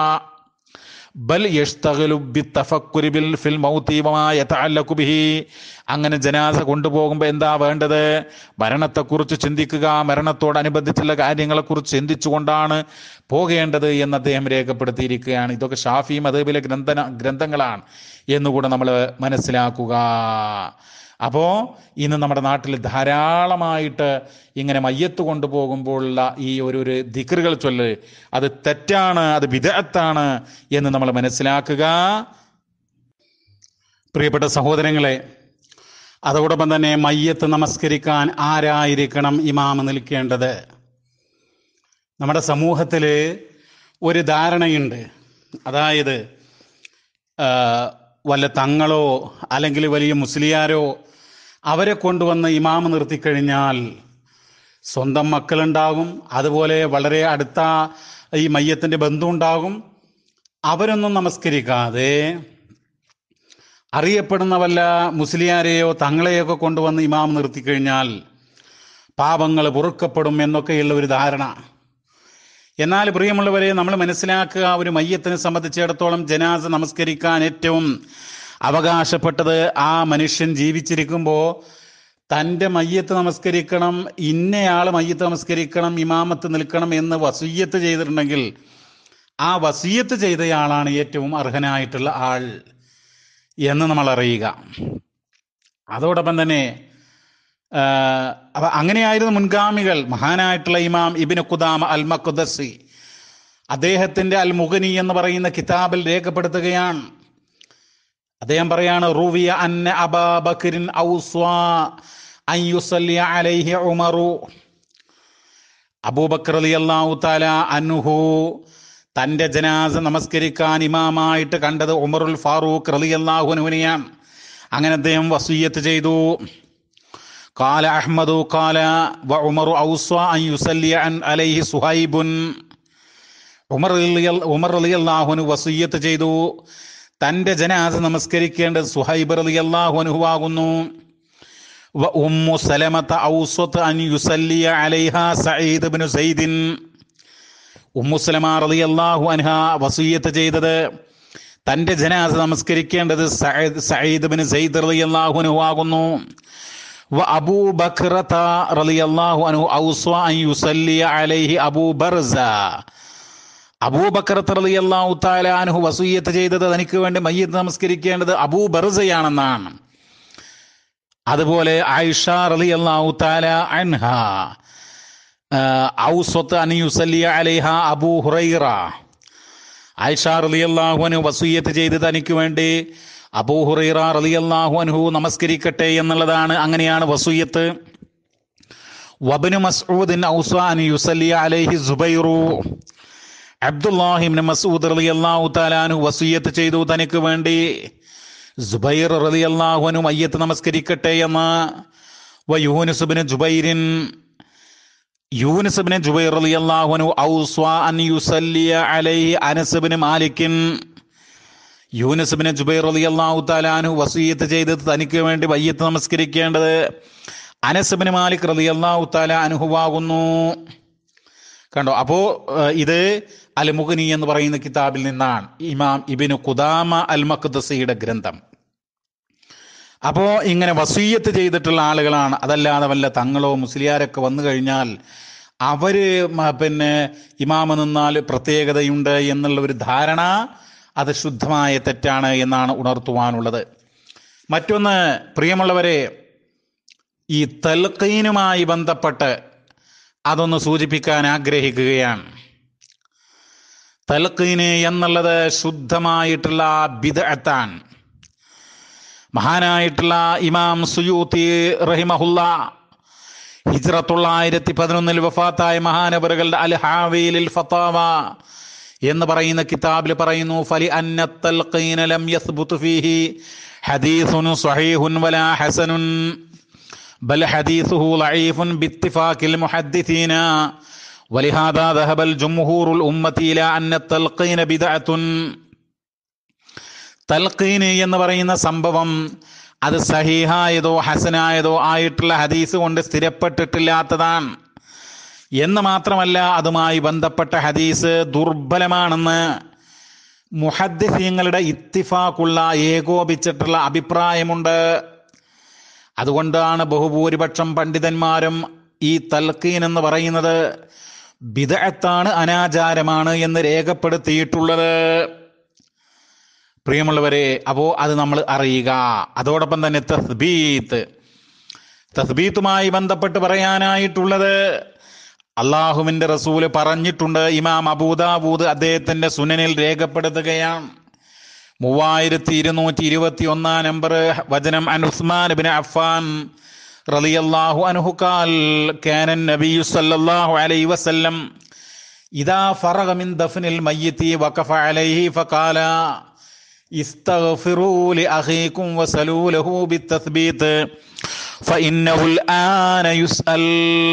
ബൽ യഷ്തഗലു ബിത്തഫക്കുരി ബിൽ ഫിൽ മൗതി വമാ യതഅല്ലഖു ബിഹി, അങ്ങനെ ജനാസ കൊണ്ടുപോകുമ്പോൾ എന്താ വേണ്ടത്? മരണത്തെക്കുറിച്ച് ചിന്തിക്കുക, മരണത്തോടനുബന്ധിച്ചുള്ള കാര്യങ്ങളെക്കുറിച്ച് ചിന്തിച്ചുകൊണ്ടാണ് പോകേണ്ടത് എന്ന് അദ്ദേഹം രേഖപ്പെടുത്തിയിരിക്കുകയാണ്. ഇതൊക്കെ ഷാഫി മദ്ഹബിലെ ഗ്രന്ഥ ഗ്രന്ഥങ്ങളാണ് എന്നുകൂടെ നമ്മൾ മനസ്സിലാക്കുക. അപ്പോൾ ഇന്ന് നമ്മുടെ നാട്ടിൽ ധാരാളമായിട്ട് ഇങ്ങനെ മയ്യത്ത് കൊണ്ടുപോകുമ്പോഴുള്ള ഈ ഒരു ഒരു ദിക്റുകൾ ചൊല്ല്, അത് തെറ്റാണ്, അത് ബിദ്അത്താണ് എന്ന് നമ്മൾ മനസ്സിലാക്കുക. പ്രിയപ്പെട്ട സഹോദരങ്ങളെ, അതോടൊപ്പം തന്നെ മയ്യത്ത് നമസ്കരിക്കാൻ ആരായിരിക്കണം ഇമാം നിൽക്കേണ്ടത്? നമ്മുടെ സമൂഹത്തിൽ ഒരു ധാരണയുണ്ട്, അതായത് വല്ല തങ്ങളോ അല്ലെങ്കിൽ വലിയ മുസ്ലിയാരോ അവരെ കൊണ്ടുവന്ന് ഇമാം നിർത്തിക്കഴിഞ്ഞാൽ സ്വന്തം മക്കളുണ്ടാകും, അതുപോലെ വളരെ അടുത്ത ഈ മയ്യത്തിൻ്റെ ബന്ധു ഉണ്ടാകും. അവരൊന്നും നമസ്കരിക്കാതെ അറിയപ്പെടുന്ന വല്ല മുസ്ലിയാരെയോ തങ്ങളെയൊക്കെ കൊണ്ടുവന്ന് ഇമാം നിർത്തിക്കഴിഞ്ഞാൽ പാപങ്ങൾ പൊറുക്കപ്പെടും എന്നൊക്കെയുള്ള ഒരു ധാരണ. എന്നാൽ പ്രിയമുള്ളവരെ, നമ്മൾ മനസ്സിലാക്കുക, ഒരു മയ്യത്തിനെ സംബന്ധിച്ചിടത്തോളം ജനാസ നമസ്കരിക്കാൻ ഏറ്റവും അവകാശപ്പെട്ടത് ആ മനുഷ്യൻ ജീവിച്ചിരിക്കുമ്പോൾ തൻ്റെ മയ്യത്ത് നമസ്കരിക്കണം, ഇന്നയാൾ മയ്യത്ത് നമസ്കരിക്കണം, ഇമാമത്ത് നിൽക്കണം എന്ന് വസിയ്യത്ത് ചെയ്തിട്ടുണ്ടെങ്കിൽ ആ വസിയത്ത് ചെയ്തയാളാണ് ഏറ്റവും അർഹനായിട്ടുള്ള ആൾ എന്ന് നമ്മൾ അറിയുക. അതോടൊപ്പം തന്നെ അപ്പൊ അങ്ങനെയായിരുന്നു മുൻഗാമികൾ. മഹാനായിട്ടുള്ള ഇമാം ഇബ്നു ഖുദാമ അൽ മഖ്ദസി അദ്ദേഹത്തിന്റെ അൽ മുഗ്നി എന്ന് പറയുന്ന കിതാബിൽ രേഖപ്പെടുത്തുകയാണ്. അദ്ദേഹം പറയാണ്, റുവിയ അന്ന അബാ ബക്രിൻ ഔസ്വാ അൻ യുസല്ലി അലൈഹി ഉമറു. അബൂബക്കർ റളിയല്ലാഹു തആല അൻഹു തന്റെ ജനാസ നമസ്കരിക്കാൻ ഇമാമായിട്ട് കണ്ടത് ഉമറുൽ ഫാറൂഖ് റളിയല്ലാഹു അൻഹുവിനെയാണ്. അങ്ങനെ അദ്ദേഹം വസിയ്യത്ത് ചെയ്തു. ഖാല അഹ്മദു ഖാല വ ഉമറു ഔസ്വാ അൻ യുസല്ലി അൻ അലൈഹി സുഹൈബുൻ. ഉമർ ഉമർ റളിയല്ലാഹു അൻഹു വസിയ്യത്ത് ചെയ്തു, തന്റെ ജനാസ നമസ്കരിക്കേണ്ടത് സുഹൈബ് റളിയല്ലാഹു അൻഹു ആകുന്നു. വ ഉമ്മു സലമത ഔസത അൻ യുസല്ലി അലൈഹാ Saeed ibn Zaid. Umm Salama റളിയല്ലാഹു അൻഹ വസിയ്യത്ത് ചെയ്തത് തന്റെ ജനാസ നമസ്കരിക്കേണ്ടത് സഈദ് സഈദ് ഇബ്നു സൈദ് റളിയല്ലാഹു അൻഹു ആകുന്നു. വ അബൂ ബക്റത റളിയല്ലാഹു അൻഹു ഔസ്വാ അൻ യുസല്ലി അലൈഹി അബൂ ബർസ. അബൂബക്കർ റളിയല്ലാഹു തആല അൻഹു വസിയ്യത്ത് ചെയ്തത് തനിക്ക് വേണ്ടി മയ്യിത്ത് നമസ്കരിക്കേണ്ടത് അബൂ ബർസയാണെന്നാണ്. അതുപോലെ ആയിഷ റളിയല്ലാഹു തആല അൻഹ ഔസത്ത് അൻ യുസല്ലി അലൈഹ അബൂ ഹുറൈറ. ആയിഷ റളിയല്ലാഹു അൻഹു വസിയ്യത്ത് ചെയ്ത് തനിക്ക് വേണ്ടി അബൂ ഹുറൈറ റളിയല്ലാഹു അൻഹു നമസ്കരിക്കട്ടെ എന്നുള്ളതാണ്. അങ്ങനെയാണ് വസിയ്യത്ത്. വബ്നു മസ്ഊദ് ഔസ്വാ അൻ യുസല്ലി അലൈഹി സുബൈറു. അബ്ദുല്ലാഹി ഇബ്നു മസ്ഊദ് റളിയല്ലാഹു തആല അൻഹു വസിയ്യത്ത് ചെയ്തു തനിക്ക് വേണ്ടി സുബൈർ റളിയല്ലാഹു അൻഹു മയ്യത്ത് നമസ്കരിക്കട്ടെ എന്ന്. വ യൂനുസ് ഇബ്നു ജുബൈറിൻ യൂനുസ് ഇബ്നു ജുബൈർ റളിയല്ലാഹു അൻഹു ഔസ്വാ അൻ യുസല്ലി അലൈഹി അനസ് ഇബ്നു മാലിക്. യൂനുസ് ഇബ്നു ജുബൈർ റളിയല്ലാഹു തആല അൻഹു വസിയ്യത്ത് ചെയ്ത് തനിക്ക് വേണ്ടി മയ്യത്ത് നമസ്കരിക്കേണ്ടത് അനസ് ഇബ്നു മാലിക് റളിയല്ലാഹു തആല അൻഹു ആകുന്നു. കണ്ടോ? അപ്പോ ഇത് അൽ മുഗ്നി എന്ന് പറയുന്ന കിതാബിൽ നിന്നാണ്, ഇമാം ഇബ്നു ഖുദാമ അൽ മഖ്ദസിയുടെ ഗ്രന്ഥം. അപ്പോ ഇങ്ങനെ വസിയ്യത്ത് ചെയ്തിട്ടുള്ള ആളുകളാണ്. അതല്ലാതെ വല്ല തങ്ങളോ മുസ്ലിയാരൊക്കെ വന്നു കഴിഞ്ഞാൽ അവര് പിന്നെ ഇമാമ നിന്നാൽ പ്രത്യേകതയുണ്ട് എന്നുള്ള ഒരു ധാരണ അത് ശുദ്ധമായ തെറ്റാണ് എന്നാണ് ഉണർത്തുവാനുള്ളത്. മറ്റൊന്ന്, പ്രിയമുള്ളവരെ, ഈ തൽഖീനുമായി ബന്ധപ്പെട്ട് അതൊന്ന് സൂചിപ്പിക്കാൻ ആഗ്രഹിക്കുകയാണ്. തൽഖീന് എന്നുള്ളത് ശുദ്ധമായിട്ടുള്ള ബിദ്അത്താണ്. മഹാനായിട്ടുള്ള ഇമാം സുയൂത്തി റഹിമഹുല്ലാ ഹിജ്റ തൊള്ളായിരത്തി പതിനൊന്നിൽ വഫാത്തായ മഹാനവറുകളുടെ അൽ ഹാവിലിൽ ഫതാവ എന്ന് പറയുന്ന കിതാബിൽ പറയുന്നു, ഫലി അന്ന തൽഖീന ലം യസ്ബുത് ഫീഹി ഹദീസുൻ സ്വഹീഹുൻ വലാ ഹസനുൻ ബൽ ഹദീസുഹു ലഈഫുൻ ബിത്തിഫാഖിൽ മുഹദ്ദിസീന വലിഹാദാ ദഹബൽ ജംഹൂറുൽ ഉമ്മത്തി ഇലാ അന്ന തൽഖീന ബിദ്അത്തുൻ. തൽഖീന് എന്ന് പറയുന്ന സംഭവം അത് സഹീഹായതോ ഹസനായതോ ആയിട്ടുള്ള ഹദീസ് കൊണ്ട് സ്ഥിരപ്പെട്ടിട്ടില്ലാത്തതാണ് എന്ന് മാത്രമല്ല, അതുമായി ബന്ധപ്പെട്ട ഹദീസ് ദുർബലമാണെന്ന് മുഹദ്ദിസീങ്ങളുടെ ഇത്തിഫാഖുള്ള ഏകോപിച്ചിട്ടുള്ള അഭിപ്രായമുണ്ട്. അതുകൊണ്ടാണ് ബഹുഭൂരിപക്ഷം പണ്ഡിതന്മാരും ഈ തൽഖീൻ എന്ന് പറയുന്നത് ബിദ്അത്താണ്, അനാചാരമാണ് എന്ന് രേഖപ്പെടുത്തിയിട്ടുള്ളത്. പ്രിയമുള്ളവരെ, അപ്പോൾ അത് നമ്മൾ അറിയുക. അതോടൊപ്പം തന്നെ തസ്ബീത്ത് തസ്ബീത്തുമായി ബന്ധപ്പെട്ട് പറയാനായിട്ടുള്ളത് അള്ളാഹുവിൻ്റെ റസൂല് പറഞ്ഞിട്ടുണ്ട്. ഇമാം അബൂദാവൂദ് അദ്ദേഹത്തിന്റെ സുനനിൽ രേഖപ്പെടുത്തുകയാണ്. മൂവായിരത്തി ഇരുന്നൂറ്റി ഇരുപത്തി ഒന്നാം നമ്പർ വചനം, അൻ ഉസ്മാൻ ഇബ്നു അഫ്ഫാൻ റളിയല്ലാഹു അൻഹു ഖാൽ കാന നബിയ്യു സല്ലല്ലാഹു അലൈഹി വസല്ലം ഇദാ ഫറഗ മിൻ ദഫ്നിൽ മയ്യിതി വഖഫ അലൈഹി ഫഖാല ഇസ്തഗ്ഫിറൂ ലി അഖീകും വസലൂ ലഹു ബിത്തസ്ബീത് ഫഇന്നഹുൽ ആന യുസ്അൽ.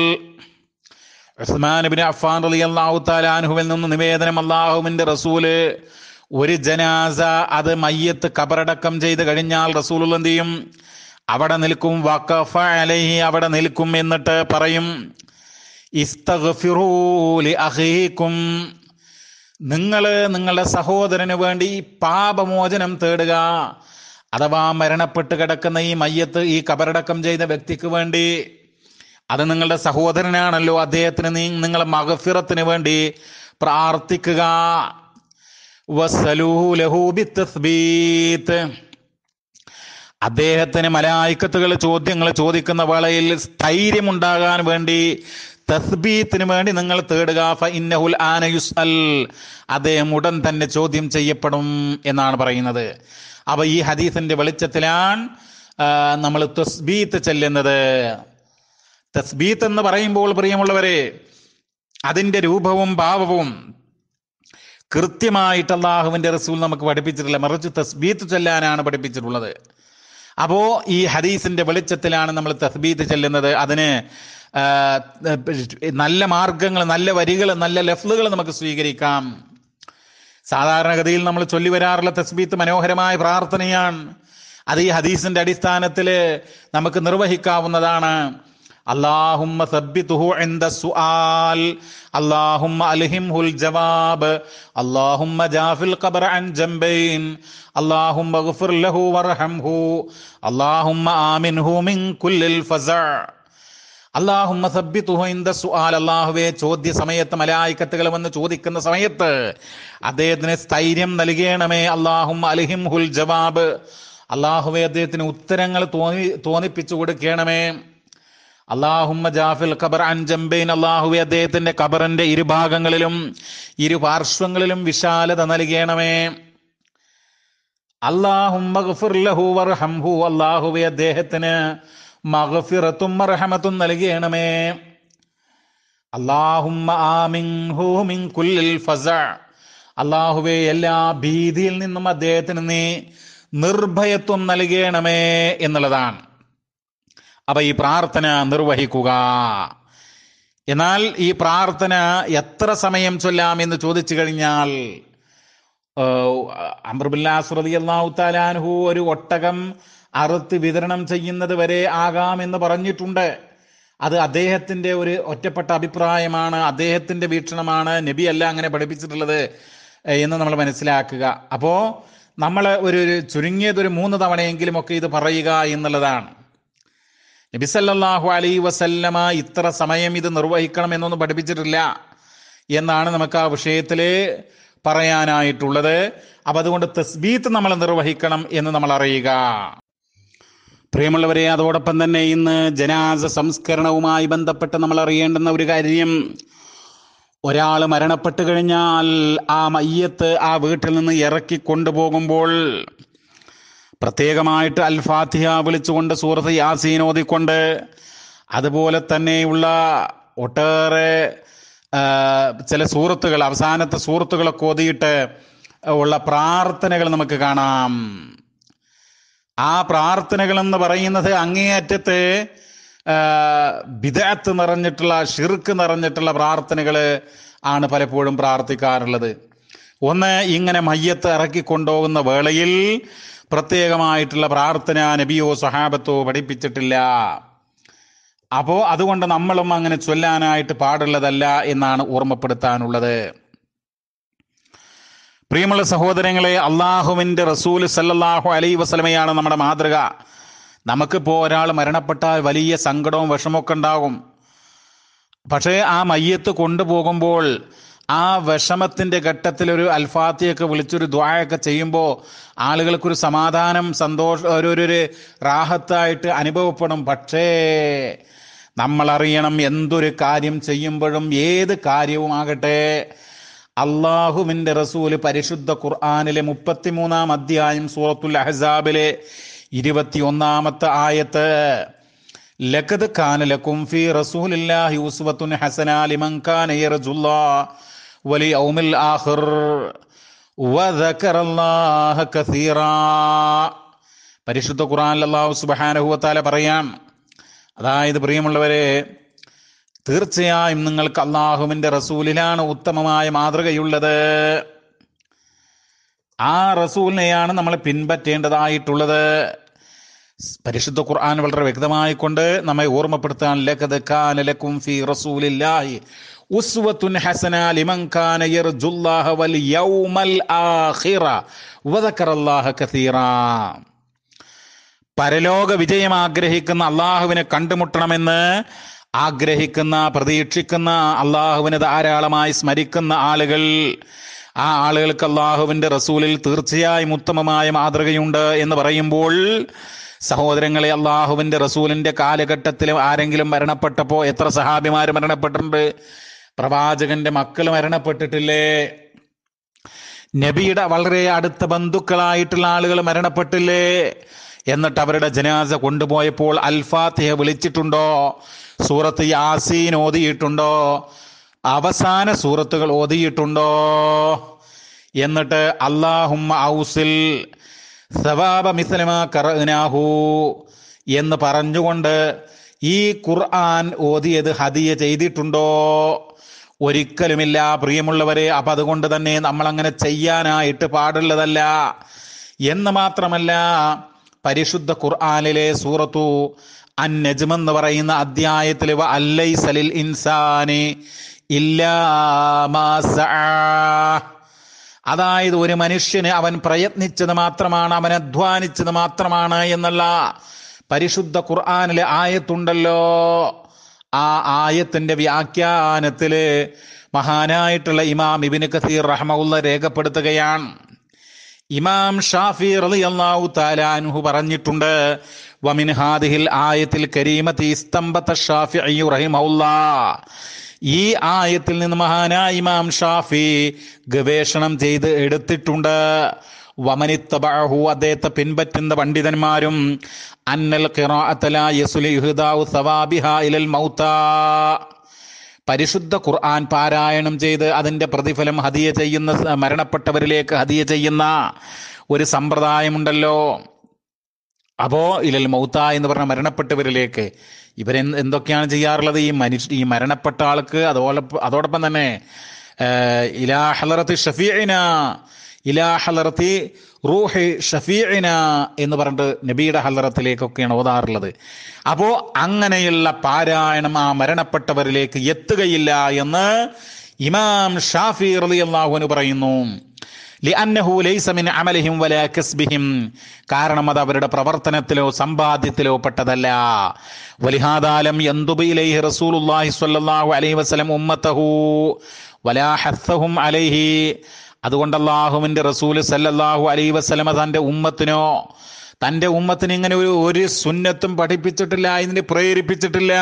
ഉസ്മാൻ ഇബ്നു അഫ്ഫാൻ റളിയല്ലാഹു തആല അൻഹുവിൽ നിന്ന് നിവേദനം, അല്ലാഹുവിന്റെ റസൂല് ഒരു ജനാസ അത് മയ്യത്ത് ഖബറടക്കം ചെയ്ത് കഴിഞ്ഞാൽ റസൂലുള്ളാഹി എന്ത് ചെയ്യും? അവിടെ നിൽക്കും. വഖഫ അലൈഹി, അവിടെ നിൽക്കും. എന്നിട്ട് പറയും, ഇസ്തഗ്ഫിറൂ ലി അഖീകും, നിങ്ങൾ നിങ്ങളുടെ സഹോദരന് വേണ്ടി പാപമോചനം തേടുക. അഥവാ മരണപ്പെട്ട് കിടക്കുന്ന ഈ മയ്യത്ത്, ഈ ഖബറടക്കം ചെയ്ത വ്യക്തിക്ക് വേണ്ടി, അത് നിങ്ങളുടെ സഹോദരനാണല്ലോ, അദ്ദേഹത്തിന് നിങ്ങൾ മഗ്ഫിറത്തിന് വേണ്ടി പ്രാർത്ഥിക്കുക. വസ്സലൂഹു ലഹു ബിത്തസ്ബീത്ത്. അദ്ദേഹത്തിന് മലായിക്കത്തുകൾ ചോദ്യങ്ങൾ ചോദിക്കുന്ന വേളയിൽ സ്ഥൈര്യമുണ്ടാകാൻ വേണ്ടി, തസ്ബീത്തിന് വേണ്ടി നിങ്ങൾ തേടുക. ഫ ഇന്നഹുൽ ആന യുസ്അൽ, അദ്ദേഹം ഉടൻ തന്നെ ചോദ്യം ചെയ്യപ്പെടും എന്നാണ് പറയുന്നത്. അപ്പൊ ഈ ഹദീസിന്റെ വെളിച്ചത്തിലാണ് നമ്മൾ തസ്ബീത്ത് ചെല്ലുന്നത്. തസ്ബീത്ത് എന്ന് പറയുമ്പോൾ പ്രിയമുള്ളവരെ, അതിന്റെ രൂപവും ഭാവവും കൃത്യമായിട്ട് അല്ലാഹുവിന്റെ റസൂൽ നമുക്ക് പഠിപ്പിച്ചിട്ടില്ല, മറിച്ച് തസ്ബീത്ത് ചെല്ലാനാണ് പഠിപ്പിച്ചിട്ടുള്ളത്. അപ്പോ ഈ ഹദീസിന്റെ വെളിച്ചത്തിലാണ് നമ്മൾ തസ്ബീത്ത് ചെല്ലുന്നത്. അതിന് നല്ല മാർഗങ്ങൾ, നല്ല വരികൾ, നല്ല ലഫ്ലുകൾ നമുക്ക് സ്വീകരിക്കാം. സാധാരണഗതിയിൽ നമ്മൾ ചൊല്ലി വരാറുള്ള തസ്ബീത്ത് മനോഹരമായ പ്രാർത്ഥനയാണ്. അത് ഈ ഹദീസിന്റെ അടിസ്ഥാനത്തിൽ നമുക്ക് നിർവഹിക്കാവുന്നതാണ്. അല്ലാഹുമ്മ സബ്ബിതുഹു ഇൻദ സുആൽ, അല്ലാഹുമ്മ അൽഹിംഹുൽ ജവാബ്, അല്ലാഹുമ്മ ജാഫിൽ ഖബറ അൻ ജംബൈൻ, അല്ലാഹുമ്മഗ്ഫിർ ലഹു വർഹംഹു, അല്ലാഹുമ്മ ആമിൻഹു മിൻ കുല്ലിൽ ഫസഅ, അല്ലാഹുമ്മ സബ്ബിതുഹു ഇൻദ സുആൽ. അല്ലാഹുവേ, ചോദ്യ സമയത്ത് മലായിക്കത്തുകൾ വന്ന് ചോദിക്കുന്ന സമയത്ത് അദ്ദേഹത്തിന് സ്ഥൈര്യം നൽകണമേ. അല്ലാഹുമ്മ അൽഹിംഹുൽ ജവാബ്, അല്ലാഹുവേ, അദ്ദേഹത്തിന് ഉത്തരങ്ങൾ തോന്നി തോന്നിപ്പിച്ചു കൊടുക്കണമേ. അല്ലാഹുമ്മ ജാഫിൽ ഖബർ അൻ ജംബൈൻ, അല്ലാഹുവേ, അദ്ദേഹത്തിന്റെ ഖബറിന്റെ ഇരുഭാഗങ്ങളിലും ഇരുപാർശ്വങ്ങളിലും വിശാലത നൽകണമേ. അല്ലാഹുമ്മ ഗ്ഫിർ ലഹു വർഹംഹു, അല്ലാഹുവേ, അദ്ദേഹത്തിന് മഗ്ഫിറത്തും മർഹമത്തും നൽകണമേ. അല്ലാഹുമ്മ ആമിൻഹു മിൻ കുല്ലിൽ ഫസഅ, അല്ലാഹുവേ, എല്ലാ ഭീതിയിൽ നിന്നും അദ്ദേഹത്തിന് നീ നിർഭയത്വം നൽകണമേ എന്നുള്ളതാണ്. അപ്പൊ ഈ പ്രാർത്ഥന നിർവഹിക്കുക. എന്നാൽ ഈ പ്രാർത്ഥന എത്ര സമയം ചൊല്ലാം എന്ന് ചോദിച്ചു കഴിഞ്ഞാൽ, അംർ ബിൻ ആസ് റളിയല്ലാഹു തആല അൻഹു ഒരു ഒട്ടകം അറുത്ത് വിതരണം ചെയ്യുന്നത് വരെ ആകാം എന്ന് പറഞ്ഞിട്ടുണ്ട്. അത് അദ്ദേഹത്തിന്റെ ഒരു ഒറ്റപ്പെട്ട അഭിപ്രായമാണ്, അദ്ദേഹത്തിന്റെ വീക്ഷണമാണ്, നബി അല്ല അങ്ങനെ പഠിപ്പിച്ചിട്ടുള്ളത് എന്ന് നമ്മൾ മനസ്സിലാക്കുക. അപ്പോ നമ്മൾ ഒരു ചുരുങ്ങിയതൊരു മൂന്ന് തവണയെങ്കിലും ഒക്കെ ഇത് പറയുക എന്നുള്ളതാണ്. നബി സല്ലല്ലാഹു അലൈഹി വസല്ലമ ഇത്ര സമയം ഇത് നിർവഹിക്കണം എന്നൊന്നും പഠിപ്പിച്ചിട്ടില്ല എന്നാണ് നമുക്ക് ആ വിഷയത്തിൽ പറയാനായിട്ടുള്ളത്. അപ്പൊ അതുകൊണ്ട് തസ്ബീത്ത് നമ്മൾ നിർവഹിക്കണം എന്ന് നമ്മൾ അറിയുക. പ്രിയമുള്ളവരെ, അതോടൊപ്പം തന്നെ ഇന്ന് ജനാസ സംസ്കരണവുമായി ബന്ധപ്പെട്ട് നമ്മൾ അറിയേണ്ടുന്ന ഒരു കാര്യം, ഒരാൾ മരണപ്പെട്ടു കഴിഞ്ഞാൽ ആ മയ്യത്ത് ആ വീട്ടിൽ നിന്ന് ഇറക്കി കൊണ്ടുപോകുമ്പോൾ പ്രത്യേകമായിട്ട് അൽ ഫാത്തിഹ വിളിച്ചുകൊണ്ട് സൂറത്ത് യാസീൻ ഓതിക്കൊണ്ട്, അതുപോലെ തന്നെയുള്ള ഒട്ടേറെ ചില സൂറത്തുകൾ, അവസാനത്തെ സൂറത്തുകളൊക്കെ ഓതിയിട്ട് ഉള്ള പ്രാർത്ഥനകൾ നമുക്ക് കാണാം. ആ പ്രാർത്ഥനകൾ എന്ന് പറയുന്നത് അങ്ങേയറ്റത്ത് ബിദ്അത്ത് നിറഞ്ഞിട്ടുള്ള, ഷിർക്ക് നിറഞ്ഞിട്ടുള്ള പ്രാർത്ഥനകൾ ആണ് പലപ്പോഴും പ്രാർത്ഥിക്കാറുള്ളത്. ഒന്ന്, ഇങ്ങനെ മയ്യത്ത് ഇറക്കി കൊണ്ടുപോകുന്ന വേളയിൽ പ്രത്യേകമായിട്ടുള്ള പ്രാർത്ഥന നബിയോ സഹാബത്തോ പഠിപ്പിച്ചിട്ടില്ല. അപ്പോ അതുകൊണ്ട് നമ്മളും അങ്ങനെ ചൊല്ലാനായിട്ട് പാടുള്ളതല്ല എന്നാണ് ഓർമ്മപ്പെടുത്താനുള്ളത്. പ്രിയമുള്ള സഹോദരങ്ങളെ, അള്ളാഹുവിന്റെ റസൂൽ സല്ലല്ലാഹു അലൈഹി വസല്ലമയാണ് നമ്മുടെ മാതൃക. നമുക്കിപ്പോൾ ഒരാൾ മരണപ്പെട്ടാൽ വലിയ സങ്കടവും വിഷമമൊക്കെ ഉണ്ടാകും. പക്ഷേ ആ മയ്യത്ത് കൊണ്ടുപോകുമ്പോൾ ആ വിഷമത്തിന്റെ ഘട്ടത്തിൽ ഒരു അൽഫാത്തിയൊക്കെ വിളിച്ചൊരു ദുആയൊക്കെ ചെയ്യുമ്പോൾ ആളുകൾക്കൊരു സമാധാനം, സന്തോഷം, ഒരു ഒരു റാഹത്തായിട്ട് അനുഭവപ്പെടും. പക്ഷേ നമ്മൾ അറിയണം, എന്തൊരു കാര്യം ചെയ്യുമ്പോഴും, ഏത് കാര്യവുമാകട്ടെ, അള്ളാഹുവിന്റെ റസൂല് പരിശുദ്ധ ഖുർആനിലെ മുപ്പത്തിമൂന്നാം അധ്യായം സൂറത്തുൽ അഹ്സാബിലെ ഇരുപത്തി ഒന്നാമത്തെ ആയത്ത്, ലഖദ് കാന ലക്കും ഫീ റസൂലില്ലാഹി ഉസ്വത്തുൻ ഹസന ലിമൻ കാന യർജുല്ലാഹ വൽ യൗമിൽ ആഖിർ വദക്കറല്ലാഹ കസീറാ. പരിശുദ്ധ ഖുർആനിൽ അല്ലാഹു സുബ്ഹാനഹു വ തആല പറയാം, അതായത് പ്രിയമുള്ളവരെ, തീർച്ചയായും നിങ്ങൾക്ക് അള്ളാഹുവിന്റെ റസൂലിലാണ് ഉത്തമമായ മാതൃകയുള്ളത്. ആ റസൂലിനെയാണ് നമ്മൾ പിൻപറ്റേണ്ടതായിട്ടുള്ളത്. പരിശുദ്ധ ഖുർആൻ വളരെ വ്യക്തമായിക്കൊണ്ട് നമ്മെ ഓർമ്മപ്പെടുത്താൻ, ലഖദ് കാന ലക്കും ഫീ റസൂലില്ലാഹി ഉസ്വത്തുൻ ഹസന ലിമൻ കാന യർജുല്ലാഹ വൽ യൗമൽ ആഖിറ വദക്കറല്ലാഹ കസീറാ. പരലോക വിജയം ആഗ്രഹിക്കുന്ന, അള്ളാഹുവിനെ കണ്ടുമുട്ടണമെന്ന് ആഗ്രഹിക്കുന്ന, പ്രതീക്ഷിക്കുന്ന, അള്ളാഹുവിനെ ധാരാളമായി സ്മരിക്കുന്ന ആളുകൾ ആ ആളുകൾക്ക് അള്ളാഹുവിന്റെ റസൂലിൽ തീർച്ചയായും ഉത്തമമായ മാതൃകയുണ്ട് എന്ന് പറയുമ്പോൾ, സഹോദരങ്ങളെ, അള്ളാഹുവിന്റെ റസൂലിന്റെ കാലഘട്ടത്തിൽ ആരെങ്കിലും മരണപ്പെട്ടപ്പോ എത്ര സഹാബിമാര് മരണപ്പെട്ടിട്ടുണ്ട്? പ്രവാചകന്റെ മക്കൾ മരണപ്പെട്ടിട്ടില്ലേ? നബിയുടെ വളരെ അടുത്ത ബന്ധുക്കളായിട്ടുള്ള ആളുകൾ മരണപ്പെട്ടില്ലേ? എന്നിട്ട് അവരുടെ ജനാസ കൊണ്ടുപോയപ്പോൾ അൽ ഫാത്തിഹ വിളിച്ചിട്ടുണ്ടോ? സൂറത്ത് യാസീൻ ഓതിയിട്ടുണ്ടോ? അവസാന സൂറത്തുകൾ ഓതിയിട്ടുണ്ടോ? എന്നിട്ട് അല്ലാഹുമ്മ ഔസിൽ സവാബ മിസ്ലമാ ഖറഅനാഹു എന്ന് പറഞ്ഞുകൊണ്ട് ഈ ഖുർആൻ ഓതിയത് ഹദിയ ചെയ്തിട്ടുണ്ടോ? ഒരിക്കലുമില്ല പ്രിയമുള്ളവരെ. അപ്പൊ അതുകൊണ്ട് തന്നെ നമ്മൾ അങ്ങനെ ചെയ്യാനായിട്ട് പാടുള്ളതല്ല. എന്ന് മാത്രമല്ല, പരിശുദ്ധ ഖുർആനിലെ സൂറത്തു അൻ നജ്ം എന്ന് പറയുന്ന അധ്യായത്തിൽ വ അല്ലൈസ ലിൽ ഇൻസാനി ഇല്ലാ മാ സഅ, അതായത് ഒരു മനുഷ്യന് അവൻ പ്രയത്നിച്ചത് മാത്രമാണ്, അവൻ അധ്വാനിച്ചത് മാത്രമാണ് എന്നുള്ള പരിശുദ്ധ ഖുർആനിലെ ആയത്തുണ്ടല്ലോ. ആ ആയത്തിന്റെ വ്യാഖ്യാനത്തില് മഹാനായിട്ടുള്ള ഇമാം ഇബ്നു കസീർ റഹ്മഹുള്ള രേഖപ്പെടുത്തുകയാണ്. ഇമാം ഷാഫി റളിയല്ലാഹു തആല അൻഹു പറഞ്ഞിട്ടുണ്ട്, വമിൻ ഹാദിഹിൽ ആയത്തിൽ കരീമത്തി ഇസ്തംബത ഷാഫിഈ റഹിമഹുല്ലാഹ്, ഈ ആയത്തിൽ നിന്ന് മഹാനായ ഇമാം ഷാഫി ഗവേഷണം ചെയ്ത് എടുത്തിട്ടുണ്ട്. വമനിത്തബഅഹു, അദ്ദേഹത്തെ പിൻപറ്റുന്ന പണ്ഡിതന്മാരും, അന്നൽ ഖിറാഅത ലാ യസ്ലു ഇഹ്ദാഉ സവാബിഹാ ഇലൽ മൗതാ, പരിശുദ്ധ ഖുർആൻ പാരായണം ചെയ്ത് അതിന്റെ പ്രതിഫലം ഹദിയ ചെയ്യുന്ന, മരണപ്പെട്ടവരിലേക്ക് ഹദിയ ചെയ്യുന്ന ഒരു സമ്പ്രദായമുണ്ടല്ലോ. അപ്പോ ഇലൽ മൗത എന്ന് പറഞ്ഞ മരണപ്പെട്ടവരിലേക്ക് ഇവരെ എന്തൊക്കെയാണ് ചെയ്യാറുള്ളത്? ഈ മനുഷ്യ ഈ മരണപ്പെട്ട ആൾക്ക് അതോടൊപ്പം അതോടൊപ്പം തന്നെ ഇലാ ഹളറത്തി ഷഫീഇന, ഇലാ ഹളറത്തി റൂഹി ഷഫീഇന എന്ന് പറഞ്ഞിട്ട് നബിയുടെ ഹളറത്തിലേക്കൊക്കെയാണ് ഓതാറുള്ളത്. അപ്പോ അങ്ങനെയുള്ള പാരായണം ആ മരണപ്പെട്ടവരിലേക്ക് എത്തുകയില്ല എന്ന് ഇമാം ഷാഫി റളിയല്ലാഹു അൻഹു പറയുന്നു. ലിഅന്നഹു ലൈസ മിൻ അമലിഹിം വലാ കസ്ബിഹിം, കാരണം അത് അവരുടെ പ്രവർത്തനത്തിലോ സമ്പാദ്യത്തിലോ പെട്ടതല്ല. വലിഹാദാ ലം യൻദുബ് ഇലൈഹി റസൂലുള്ളാഹി സ്വല്ലല്ലാഹു അലൈഹി വസല്ലം ഉമ്മതഹു വലാ ഹസ്സഹും അലൈഹി, അതുകൊണ്ട് അല്ലാഹുവിന്റെ റസൂൽ സല്ലല്ലാഹു അലൈഹി വസല്ലമ തന്റെ ഉമ്മത്തിനോ തന്റെ ഉമ്മത്തിന് ഇങ്ങനെ ഒരു ഒരു സുന്നത്തും പഠിപ്പിച്ചിട്ടില്ല, ഇതിന് പ്രേരിപ്പിച്ചിട്ടില്ല.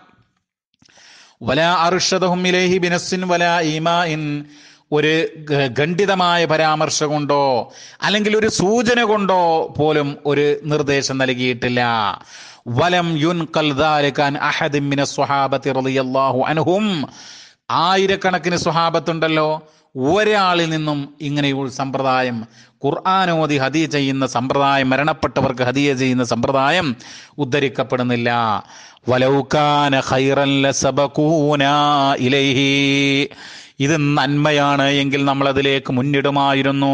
വലാ അർഷദഹും ഇലൈഹി ബിനസ്സിൻ വലാ ഈമാഇൻ, ഒരു ഖണ്ഡിതമായ പരാമർശം കൊണ്ടോ അല്ലെങ്കിൽ ഒരു സൂചന കൊണ്ടോ പോലും ഒരു നിർദ്ദേശം നൽകിയിട്ടില്ല. വലം യുൻഖൽ ദാലിക അൻ അഹദിൻ മിനസ് സ്വഹാബത്തി റളിയല്ലാഹു അൻഹും, ആയിരക്കണക്കിന് സ്വഹാബത്തുണ്ടല്ലോ, ഒരാളിൽ നിന്നും ഇങ്ങനെയുള്ള സമ്പ്രദായം, ഖുർആനോദി ഹദിയ ചെയ്യുന്ന സമ്പ്രദായം, മരണപ്പെട്ടവർക്ക് ഹദിയ ചെയ്യുന്ന സമ്പ്രദായം ഉദ്ധരിക്കപ്പെടുന്നില്ല. വലൗ കാന ഖൈറൻ ലസബഖൂനാ ഇലൈഹി, ഇത് നന്മയാണ് എങ്കിൽ നമ്മൾ അതിലേക്ക് മുന്നിടുമായിരുന്നു.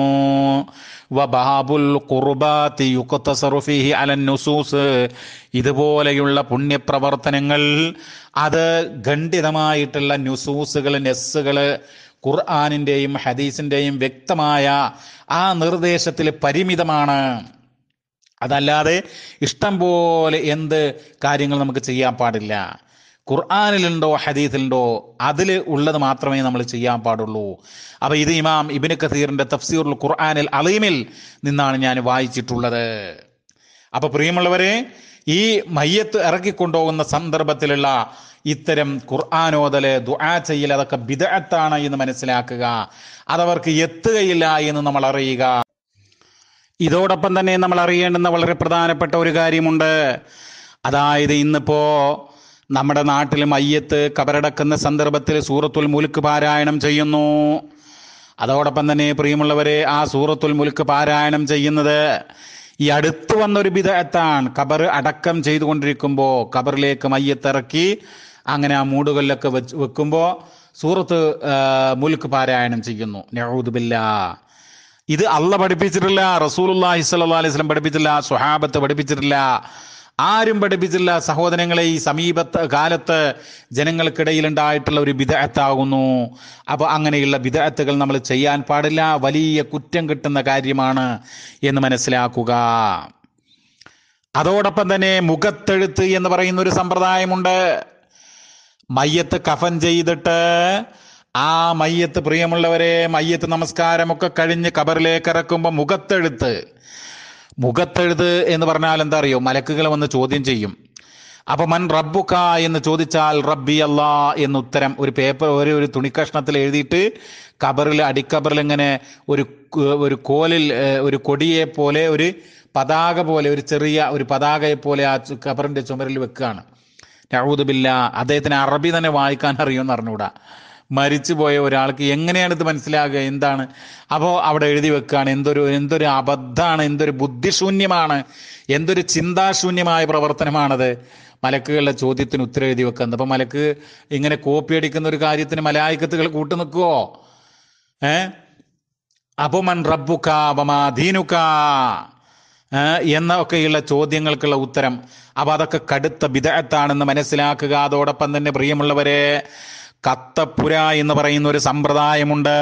വബാബുൽ ഖുർബാതി യുഖ്തസറു ഫീഹി അലൻ നുസൂസ്, ഇതുപോലെയുള്ള പുണ്യപ്രവർത്തനങ്ങൾ അത് ഖണ്ഡിതമായിട്ടുള്ള നുസൂസുകൾ, നെസ്സുകൾ, ഖുർആനിന്റെയും ഹദീസിന്റെയും വ്യക്തമായ ആ നിർദ്ദേശത്തിൽ പരിമിതമാണ്. അതല്ലാതെ ഇഷ്ടം പോലെ എന്ത് കാര്യങ്ങൾ നമുക്ക് ചെയ്യാൻ പാടില്ല. ഖുർആനിലുണ്ടോ ഹദീസിലുണ്ടോ അതിൽ ഉള്ളത് മാത്രമേ നമ്മൾ ചെയ്യാൻ പാടുള്ളൂ. അപ്പൊ ഇത് ഇമാം ഇബ്നു കസീറിന്റെ തഫ്സീറുൽ ഖുർആനിൽ അലീമിൽ നിന്നാണ് ഞാൻ വായിച്ചിട്ടുള്ളത്. അപ്പൊ പ്രിയമുള്ളവരെ, ഈ മയ്യത്ത് ഇറക്കിക്കൊണ്ടുപോകുന്ന സന്ദർഭത്തിലുള്ള ഇത്തരം ഖുർആനോദല്, ദുആ ചെയ്യൽ, അതൊക്കെ ബിദ്അത്താണ് എന്ന് മനസ്സിലാക്കുക. അതവർക്ക് എത്തുകയില്ല എന്ന് നമ്മൾ അറിയുക. ഇതോടൊപ്പം തന്നെ നമ്മൾ അറിയേണ്ടുന്ന വളരെ പ്രധാനപ്പെട്ട ഒരു കാര്യമുണ്ട്. അതായത് ഇന്നിപ്പോ നമ്മുടെ നാട്ടിൽ മയ്യത്ത് കബറടക്കുന്ന സന്ദർഭത്തിൽ സൂറത്തുൽ മുൽക്ക് പാരായണം ചെയ്യുന്നു. അതോടൊപ്പം തന്നെ പ്രിയമുള്ളവരെ, ആ സൂറത്തുൽ മുൽക്ക് പാരായണം ചെയ്യുന്നത് ഈ അടുത്ത് വന്നൊരു ബിദ്അത്താണ്. ഖബർ അടക്കം ചെയ്തുകൊണ്ടിരിക്കുമ്പോൾ ഖബറിലേക്ക് മയ്യത്തിറക്കി അങ്ങനെ ആ മൂടുകളിലൊക്കെ വെച്ച് വെക്കുമ്പോൾ സൂറത്ത് മുൽക്ക് പാരായണം ചെയ്യുന്നു. നഊദു ബില്ലാഹ്. ഇത് അള്ളാഹ് പഠിപ്പിച്ചിട്ടില്ല, റസൂലുള്ളാഹി സ്വല്ലല്ലാഹു അലൈഹി വസല്ലം പഠിപ്പിച്ചില്ല, സ്വഹാബത്ത് പഠിപ്പിച്ചിട്ടില്ല, ആരും പഠിപ്പിച്ചില്ല. സഹോദരങ്ങളെ, ഈ സമീപത്ത് കാലത്ത് ജനങ്ങൾക്കിടയിൽ ഉണ്ടായിട്ടുള്ള ഒരു ബിദ്അത്താകുന്നു. അപ്പോൾ അങ്ങനെയുള്ള ബിദ്അത്തുകൾ നമ്മൾ ചെയ്യാൻ പാടില്ല, വലിയ കുറ്റം കിട്ടുന്ന കാര്യമാണ് എന്ന് മനസ്സിലാക്കുക. അതോടൊപ്പം തന്നെ മുഖത്തെഴുത്ത് എന്ന് പറയുന്ന ഒരു സമ്പ്രദായമുണ്ട്. മയ്യത്ത് കഫൻ ചെയ്തിട്ട് ആ മയ്യത്ത്, പ്രിയമുള്ളവരെ, മയ്യത്ത് നമസ്കാരമൊക്കെ കഴിഞ്ഞ് കബറിലേക്ക് ഇറക്കുമ്പോൾ മുഖത്തെഴുത്ത് മുഖത്തെഴുത്ത് എന്ന് പറഞ്ഞാൽ എന്താ അറിയോ? മലക്കുകൾ വന്ന് ചോദ്യം ചെയ്യും. അപ്പൊ മൻ റബ്ബുക എന്ന് ചോദിച്ചാൽ റബ്ബി അല്ലാ എന്ന് ഉത്തരം ഒരു പേപ്പർ ഒരു ഒരു തുണിക്കഷ്ണത്തിൽ എഴുതിയിട്ട് കബറിൽ അടിക്കബറിൽ ഇങ്ങനെ ഒരു ഒരു കോലിൽ ഒരു കൊടിയെ പോലെ ഒരു പതാക പോലെ ഒരു ചെറിയ ഒരു പതാകയെ പോലെ ആ കബറിന്റെ ചുമരിൽ വെക്കുകയാണ്. നഊദു ബില്ലാ. അദ്ദേഹത്തിന് അറബി തന്നെ വായിക്കാൻ അറിയുമെന്ന് അറിഞ്ഞൂടാ. മരിച്ചുപോയ ഒരാൾക്ക് എങ്ങനെയാണ് ഇത് മനസ്സിലാകുക? എന്താണ്? അപ്പോൾ അവിടെ എഴുതി വെക്കുകയാണ്. എന്തൊരു എന്തൊരു അബദ്ധമാണ്, എന്തൊരു ബുദ്ധിശൂന്യമാണ്, എന്തൊരു ചിന്താശൂന്യമായ പ്രവർത്തനമാണത്. മലക്കുകളുടെ ചോദ്യത്തിന് ഉത്തരം എഴുതി വെക്കുന്നത്. അപ്പൊ മലക്ക് ഇങ്ങനെ കോപ്പി അടിക്കുന്ന ഒരു കാര്യത്തിന് മലായിക്കത്തുകൾ കൂട്ടു നിൽക്കുവോ? ഏ അപ്പൊ മൻ റബ്ബുക വമാ ദീനുക എന്നൊക്കെയുള്ള ചോദ്യങ്ങൾക്കുള്ള ഉത്തരം. അപ്പൊ അതൊക്കെ കടുത്ത ബിദ്അത്താണെന്ന് മനസ്സിലാക്കുക. അതോടൊപ്പം തന്നെ പ്രിയമുള്ളവരെ, കത്തപ്പുര എന്ന് പറയുന്ന ഒരു സമ്പ്രദായമുണ്ട്.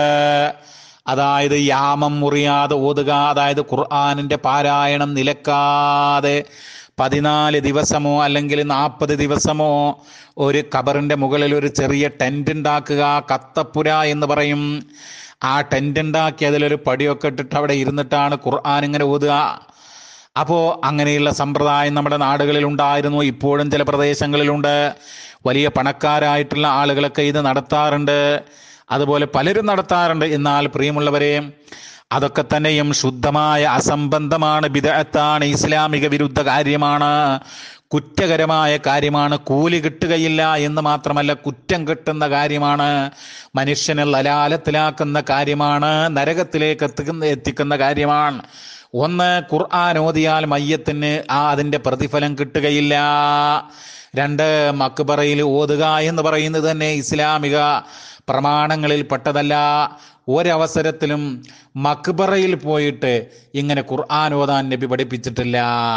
അതായത് യാമം മുറിയാതെ ഓതുക, അതായത് ഖുർആനിന്റെ പാരായണം നിലക്കാതെ പതിനാല് ദിവസമോ അല്ലെങ്കിൽ നാൽപ്പത് ദിവസമോ ഒരു ഖബറിന്റെ മുകളിൽ ഒരു ചെറിയ ടെന്റ് ഉണ്ടാക്കുക, കത്തപ്പുര എന്ന് പറയും. ആ ടെന്റ് ഉണ്ടാക്കി അതിലൊരു പടിയൊക്കെ ഇട്ടിട്ട് അവിടെ ഇരുന്നിട്ടാണ് ഖുർആൻ ഇങ്ങനെ ഓതുക. അപ്പോൾ അങ്ങനെയുള്ള സമ്പ്രദായം നമ്മുടെ നാടുകളിൽ ഉണ്ടായിരുന്നു, ഇപ്പോഴും ചില പ്രദേശങ്ങളിലുണ്ട്. വലിയ പണക്കാരായിട്ടുള്ള ആളുകളൊക്കെ ഇത് നടത്താറുണ്ട്, അതുപോലെ പലരും നടത്താറുണ്ട്. എന്നാൽ പ്രിയമുള്ളവരെ, അതൊക്കെ തന്നെയും ശുദ്ധമായ അസംബന്ധമാണ്, ബിദ്അത്താണ്, ഇസ്ലാമിക വിരുദ്ധ കാര്യമാണ്, കുറ്റകരമായ കാര്യമാണ്. കൂലി കിട്ടുകയില്ല എന്ന് മാത്രമല്ല, കുറ്റം കിട്ടുന്ന കാര്യമാണ്, മനുഷ്യനെ ലലാലത്തിലാക്കുന്ന കാര്യമാണ്, നരകത്തിലേക്ക് എത്തിക്കുന്ന എത്തിക്കുന്ന കാര്യമാണ്. ഒന്ന്, ഖുർആൻ ഓതിയാൽ മയ്യത്തിന് ആ അതിൻ്റെ പ്രതിഫലം കിട്ടുകയില്ല. രണ്ട്, മക്ബറയിൽ ഓതുക എന്ന് പറയുന്നത് തന്നെ ഇസ്ലാമിക പ്രമാണങ്ങളിൽ പെട്ടതല്ല. ഒരവസരത്തിലും മക്ബറയിൽ പോയിട്ട് ഇങ്ങനെ ഖുർആൻ ഓതാൻ നബി പഠിപ്പിച്ചിട്ടില്ല.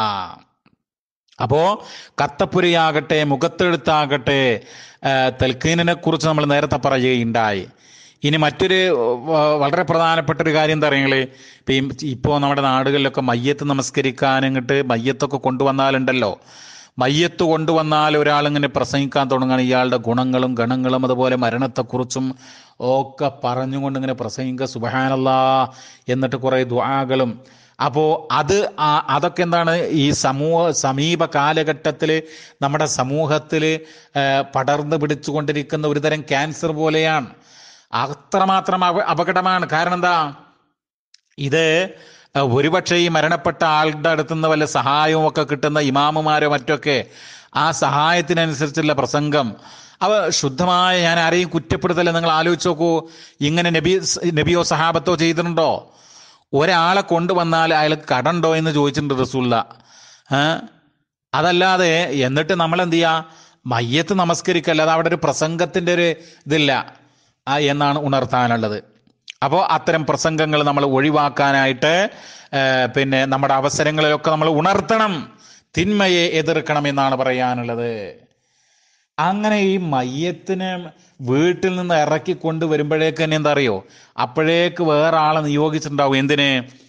അപ്പോ കത്തപ്പുരയാകട്ടെ മുഖത്തെഴുത്താകട്ടെ തൽക്കീനിനെ കുറിച്ച് നമ്മൾ നേരത്തെ പറയുകയുണ്ടായി. ഇനി മറ്റൊരു വളരെ പ്രധാനപ്പെട്ട ഒരു കാര്യം എന്താ പറയുക, ഇപ്പം ഇപ്പോൾ നമ്മുടെ നാടുകളിലൊക്കെ മയ്യത്ത് നമസ്കരിക്കാൻ ഇങ്ങോട്ട് മയ്യത്തൊക്കെ കൊണ്ടുവന്നാലുണ്ടല്ലോ, മയ്യത്ത് കൊണ്ടുവന്നാൽ ഒരാളിങ്ങനെ പ്രസംഗിക്കാൻ തുടങ്ങുകയാണ്. ഇയാളുടെ ഗുണങ്ങളും ഗണങ്ങളും അതുപോലെ മരണത്തെക്കുറിച്ചും ഒക്കെ പറഞ്ഞുകൊണ്ട് ഇങ്ങനെ പ്രസംഗിക്കുക, സുബ്ഹാനല്ലാഹ്, എന്നിട്ട് കുറേ ദുആകളും. അപ്പോൾ അത് അതൊക്കെ എന്താണ്, ഈ സമൂഹ സമീപ കാലഘട്ടത്തിൽ നമ്മുടെ സമൂഹത്തിൽ പടർന്നു പിടിച്ചുകൊണ്ടിരിക്കുന്ന ഒരുതരം ക്യാൻസർ പോലെയാണ്. അത്രമാത്രം അപകടമാണ്. കാരണം എന്താ, ഇത് ഒരുപക്ഷെ ഈ മരണപ്പെട്ട ആളുടെ അടുത്തുനിന്ന് വല്ല സഹായവും ഒക്കെ കിട്ടുന്ന ഇമാമുമാരോ മറ്റൊക്കെ ആ സഹായത്തിനനുസരിച്ചുള്ള പ്രസംഗം അവ ശുദ്ധമായ, ഞാൻ ആരെയും കുറ്റപ്പെടുത്തല്ല, നിങ്ങൾ ആലോചിച്ച് നോക്കൂ. ഇങ്ങനെ നബി നബിയോ സഹാബത്തോ ചെയ്തിട്ടുണ്ടോ? ഒരാളെ കൊണ്ടുവന്നാൽ അയാൾക്ക് കടണ്ടോ എന്ന് ചോദിച്ചിട്ടുണ്ട് റസൂലുള്ള. അതല്ലാതെ എന്നിട്ട് നമ്മൾ എന്ത് ചെയ്യുക, മയ്യത്ത് നമസ്കരിക്കല്ല, അത് അവിടെ ഒരു പ്രസംഗത്തിൻ്റെ ഒരു ഇതില്ല എന്നാണ് ഉണർത്താനുള്ളത്. അപ്പോൾ അത്തരം പ്രസംഗങ്ങൾ നമ്മൾ ഒഴിവാക്കാനായിട്ട് പിന്നെ നമ്മുടെ അവസരങ്ങളിലൊക്കെ നമ്മൾ ഉണർത്തണം, തിന്മയെ എതിർക്കണം എന്നാണ് പറയാനുള്ളത്. അങ്ങനെ ഈ മയ്യത്തിനെ വീട്ടിൽ നിന്ന് ഇറക്കി കൊണ്ട് വരുമ്പോഴേക്ക് തന്നെ എന്താ അറിയോ, അപ്പോഴേക്ക് വേറെ ആളെ നിയോഗിച്ചിട്ടുണ്ടാവും. എന്തിന്?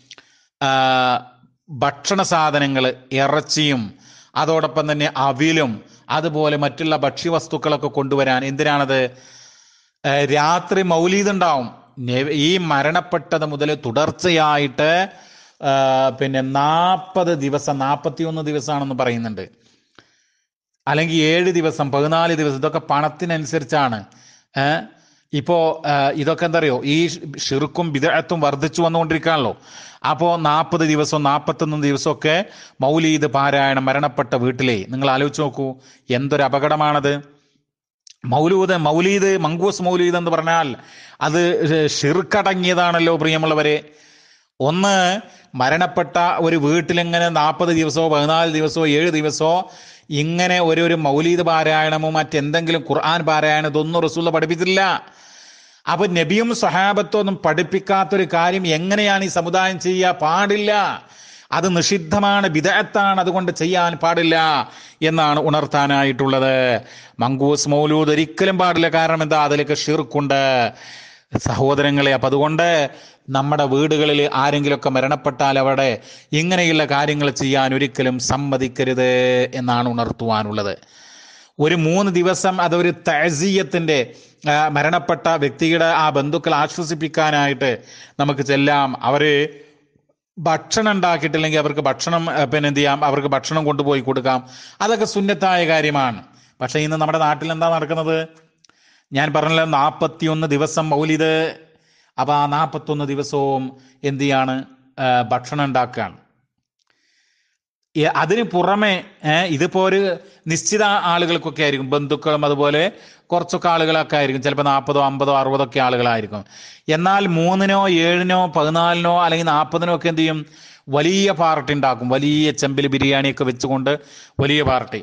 ഭക്ഷണ സാധനങ്ങൾ, ഇറച്ചിയും അതോടൊപ്പം തന്നെ അവിലും അതുപോലെ മറ്റുള്ള ഭക്ഷ്യവസ്തുക്കളൊക്കെ കൊണ്ടുവരാൻ. എന്തിനാണത്? രാത്രി മൗലീദ് ഉണ്ടാവും. ഈ മരണപ്പെട്ടത് മുതൽ തുടർച്ചയായിട്ട് പിന്നെ നാൽപ്പത് ദിവസം നാൽപ്പത്തിയൊന്ന് ദിവസമാണെന്ന് പറയുന്നുണ്ട്, അല്ലെങ്കിൽ ഏഴ് ദിവസം പതിനാല് ദിവസം, ഇതൊക്കെ പണത്തിനനുസരിച്ചാണ്. ഇപ്പോ ഇതൊക്കെ എന്താ അറിയോ, ഈ ഷിർക്കും ബിദ്അത്തും വർദ്ധിച്ചു വന്നുകൊണ്ടിരിക്കുകയാണല്ലോ. അപ്പോൾ നാൽപ്പത് ദിവസവും നാൽപ്പത്തൊന്ന് ദിവസമൊക്കെ മൗലീദ് പാരായണം മരണപ്പെട്ട വീട്ടിലെ. നിങ്ങൾ ആലോചിച്ച് നോക്കൂ, എന്തൊരു അപകടമാണത്. മൗലൂദ് മൗലീദ് മങ്കൂസ് മൗലീദ് എന്ന് പറഞ്ഞാൽ അത് ഷിർക്കടങ്ങിയതാണല്ലോ പ്രിയമുള്ളവരെ. ഒന്ന്, മരണപ്പെട്ട ഒരു വീട്ടിലിങ്ങനെ നാൽപ്പത് ദിവസമോ പതിനാല് ദിവസമോ ഏഴ് ദിവസമോ ഇങ്ങനെ ഒരു ഒരു മൗലീദ് പാരായണമോ മറ്റെന്തെങ്കിലും ഖുർആൻ പാരായണം ഇതൊന്നും റസൂൽ പഠിപ്പിച്ചില്ല. അപ്പൊ നബിയും സ്വഹാബത്തും ഒന്നും പഠിപ്പിക്കാത്തൊരു കാര്യം എങ്ങനെയാണ് ഈ സമുദായം ചെയ്യുക? പാടില്ല, അത് നിഷിദ്ധമാണ്, ബിദ്അത്താണ്, അതുകൊണ്ട് ചെയ്യാൻ പാടില്ല എന്നാണ് ഉണർത്താനായിട്ടുള്ളത്. മങ്കൂസ് മൗലൂദ് ഒരിക്കലും പാടില്ല. കാരണം എന്താ? അതിലേക്ക് ഷിർക്കുണ്ട് സഹോദരങ്ങളെ. അപ്പം അതുകൊണ്ട് നമ്മുടെ വീടുകളിൽ ആരെങ്കിലുമൊക്കെ മരണപ്പെട്ടാൽ അവിടെ ഇങ്ങനെയുള്ള കാര്യങ്ങൾ ചെയ്യാൻ ഒരിക്കലും സമ്മതിക്കരുത് എന്നാണ് ഉണർത്തുവാനുള്ളത്. ഒരു മൂന്ന് ദിവസം അതൊരു തഅസിയത്തിന്റെ മരണപ്പെട്ട വ്യക്തിയുടെ ആ ബന്ധുക്കൾ ആശ്വസിപ്പിക്കാനായിട്ട് നമുക്ക് ചെല്ലാം. അവര് ഭക്ഷണം ഉണ്ടാക്കിയിട്ടില്ലെങ്കിൽ അവർക്ക് ഭക്ഷണം പിന്നെ എന്ത് ചെയ്യാം, അവർക്ക് ഭക്ഷണം കൊണ്ടുപോയി കൊടുക്കാം. അതൊക്കെ സുന്നത്തായ കാര്യമാണ്. പക്ഷെ ഇന്ന് നമ്മുടെ നാട്ടിൽ എന്താ നടക്കുന്നത്? ഞാൻ പറഞ്ഞല്ലോ, നാൽപ്പത്തിയൊന്ന് ദിവസം മൗലിദ്. അപ്പൊ ആ നാൽപ്പത്തൊന്ന് ദിവസവും എന്ത് ചെയ്യാണ്? ഭക്ഷണം ഉണ്ടാക്കുകയാണ്. അതിന് പുറമെ ഇതിപ്പോ ഒരു നിശ്ചിത ആളുകൾക്കൊക്കെ ആയിരിക്കും, ബന്ധുക്കളും അതുപോലെ കുറച്ചൊക്കെ ആളുകളൊക്കെ ആയിരിക്കും, ചിലപ്പോൾ നാൽപ്പതോ അമ്പതോ അറുപതോ ഒക്കെ ആളുകളായിരിക്കും. എന്നാൽ മൂന്നിനോ ഏഴിനോ പതിനാലിനോ അല്ലെങ്കിൽ നാൽപ്പതിനോ ഒക്കെ എന്ത് ചെയ്യും? വലിയ പാർട്ടി ഉണ്ടാക്കും. വലിയ ചെമ്പിൽ ബിരിയാണിയൊക്കെ വെച്ചുകൊണ്ട് വലിയ പാർട്ടി.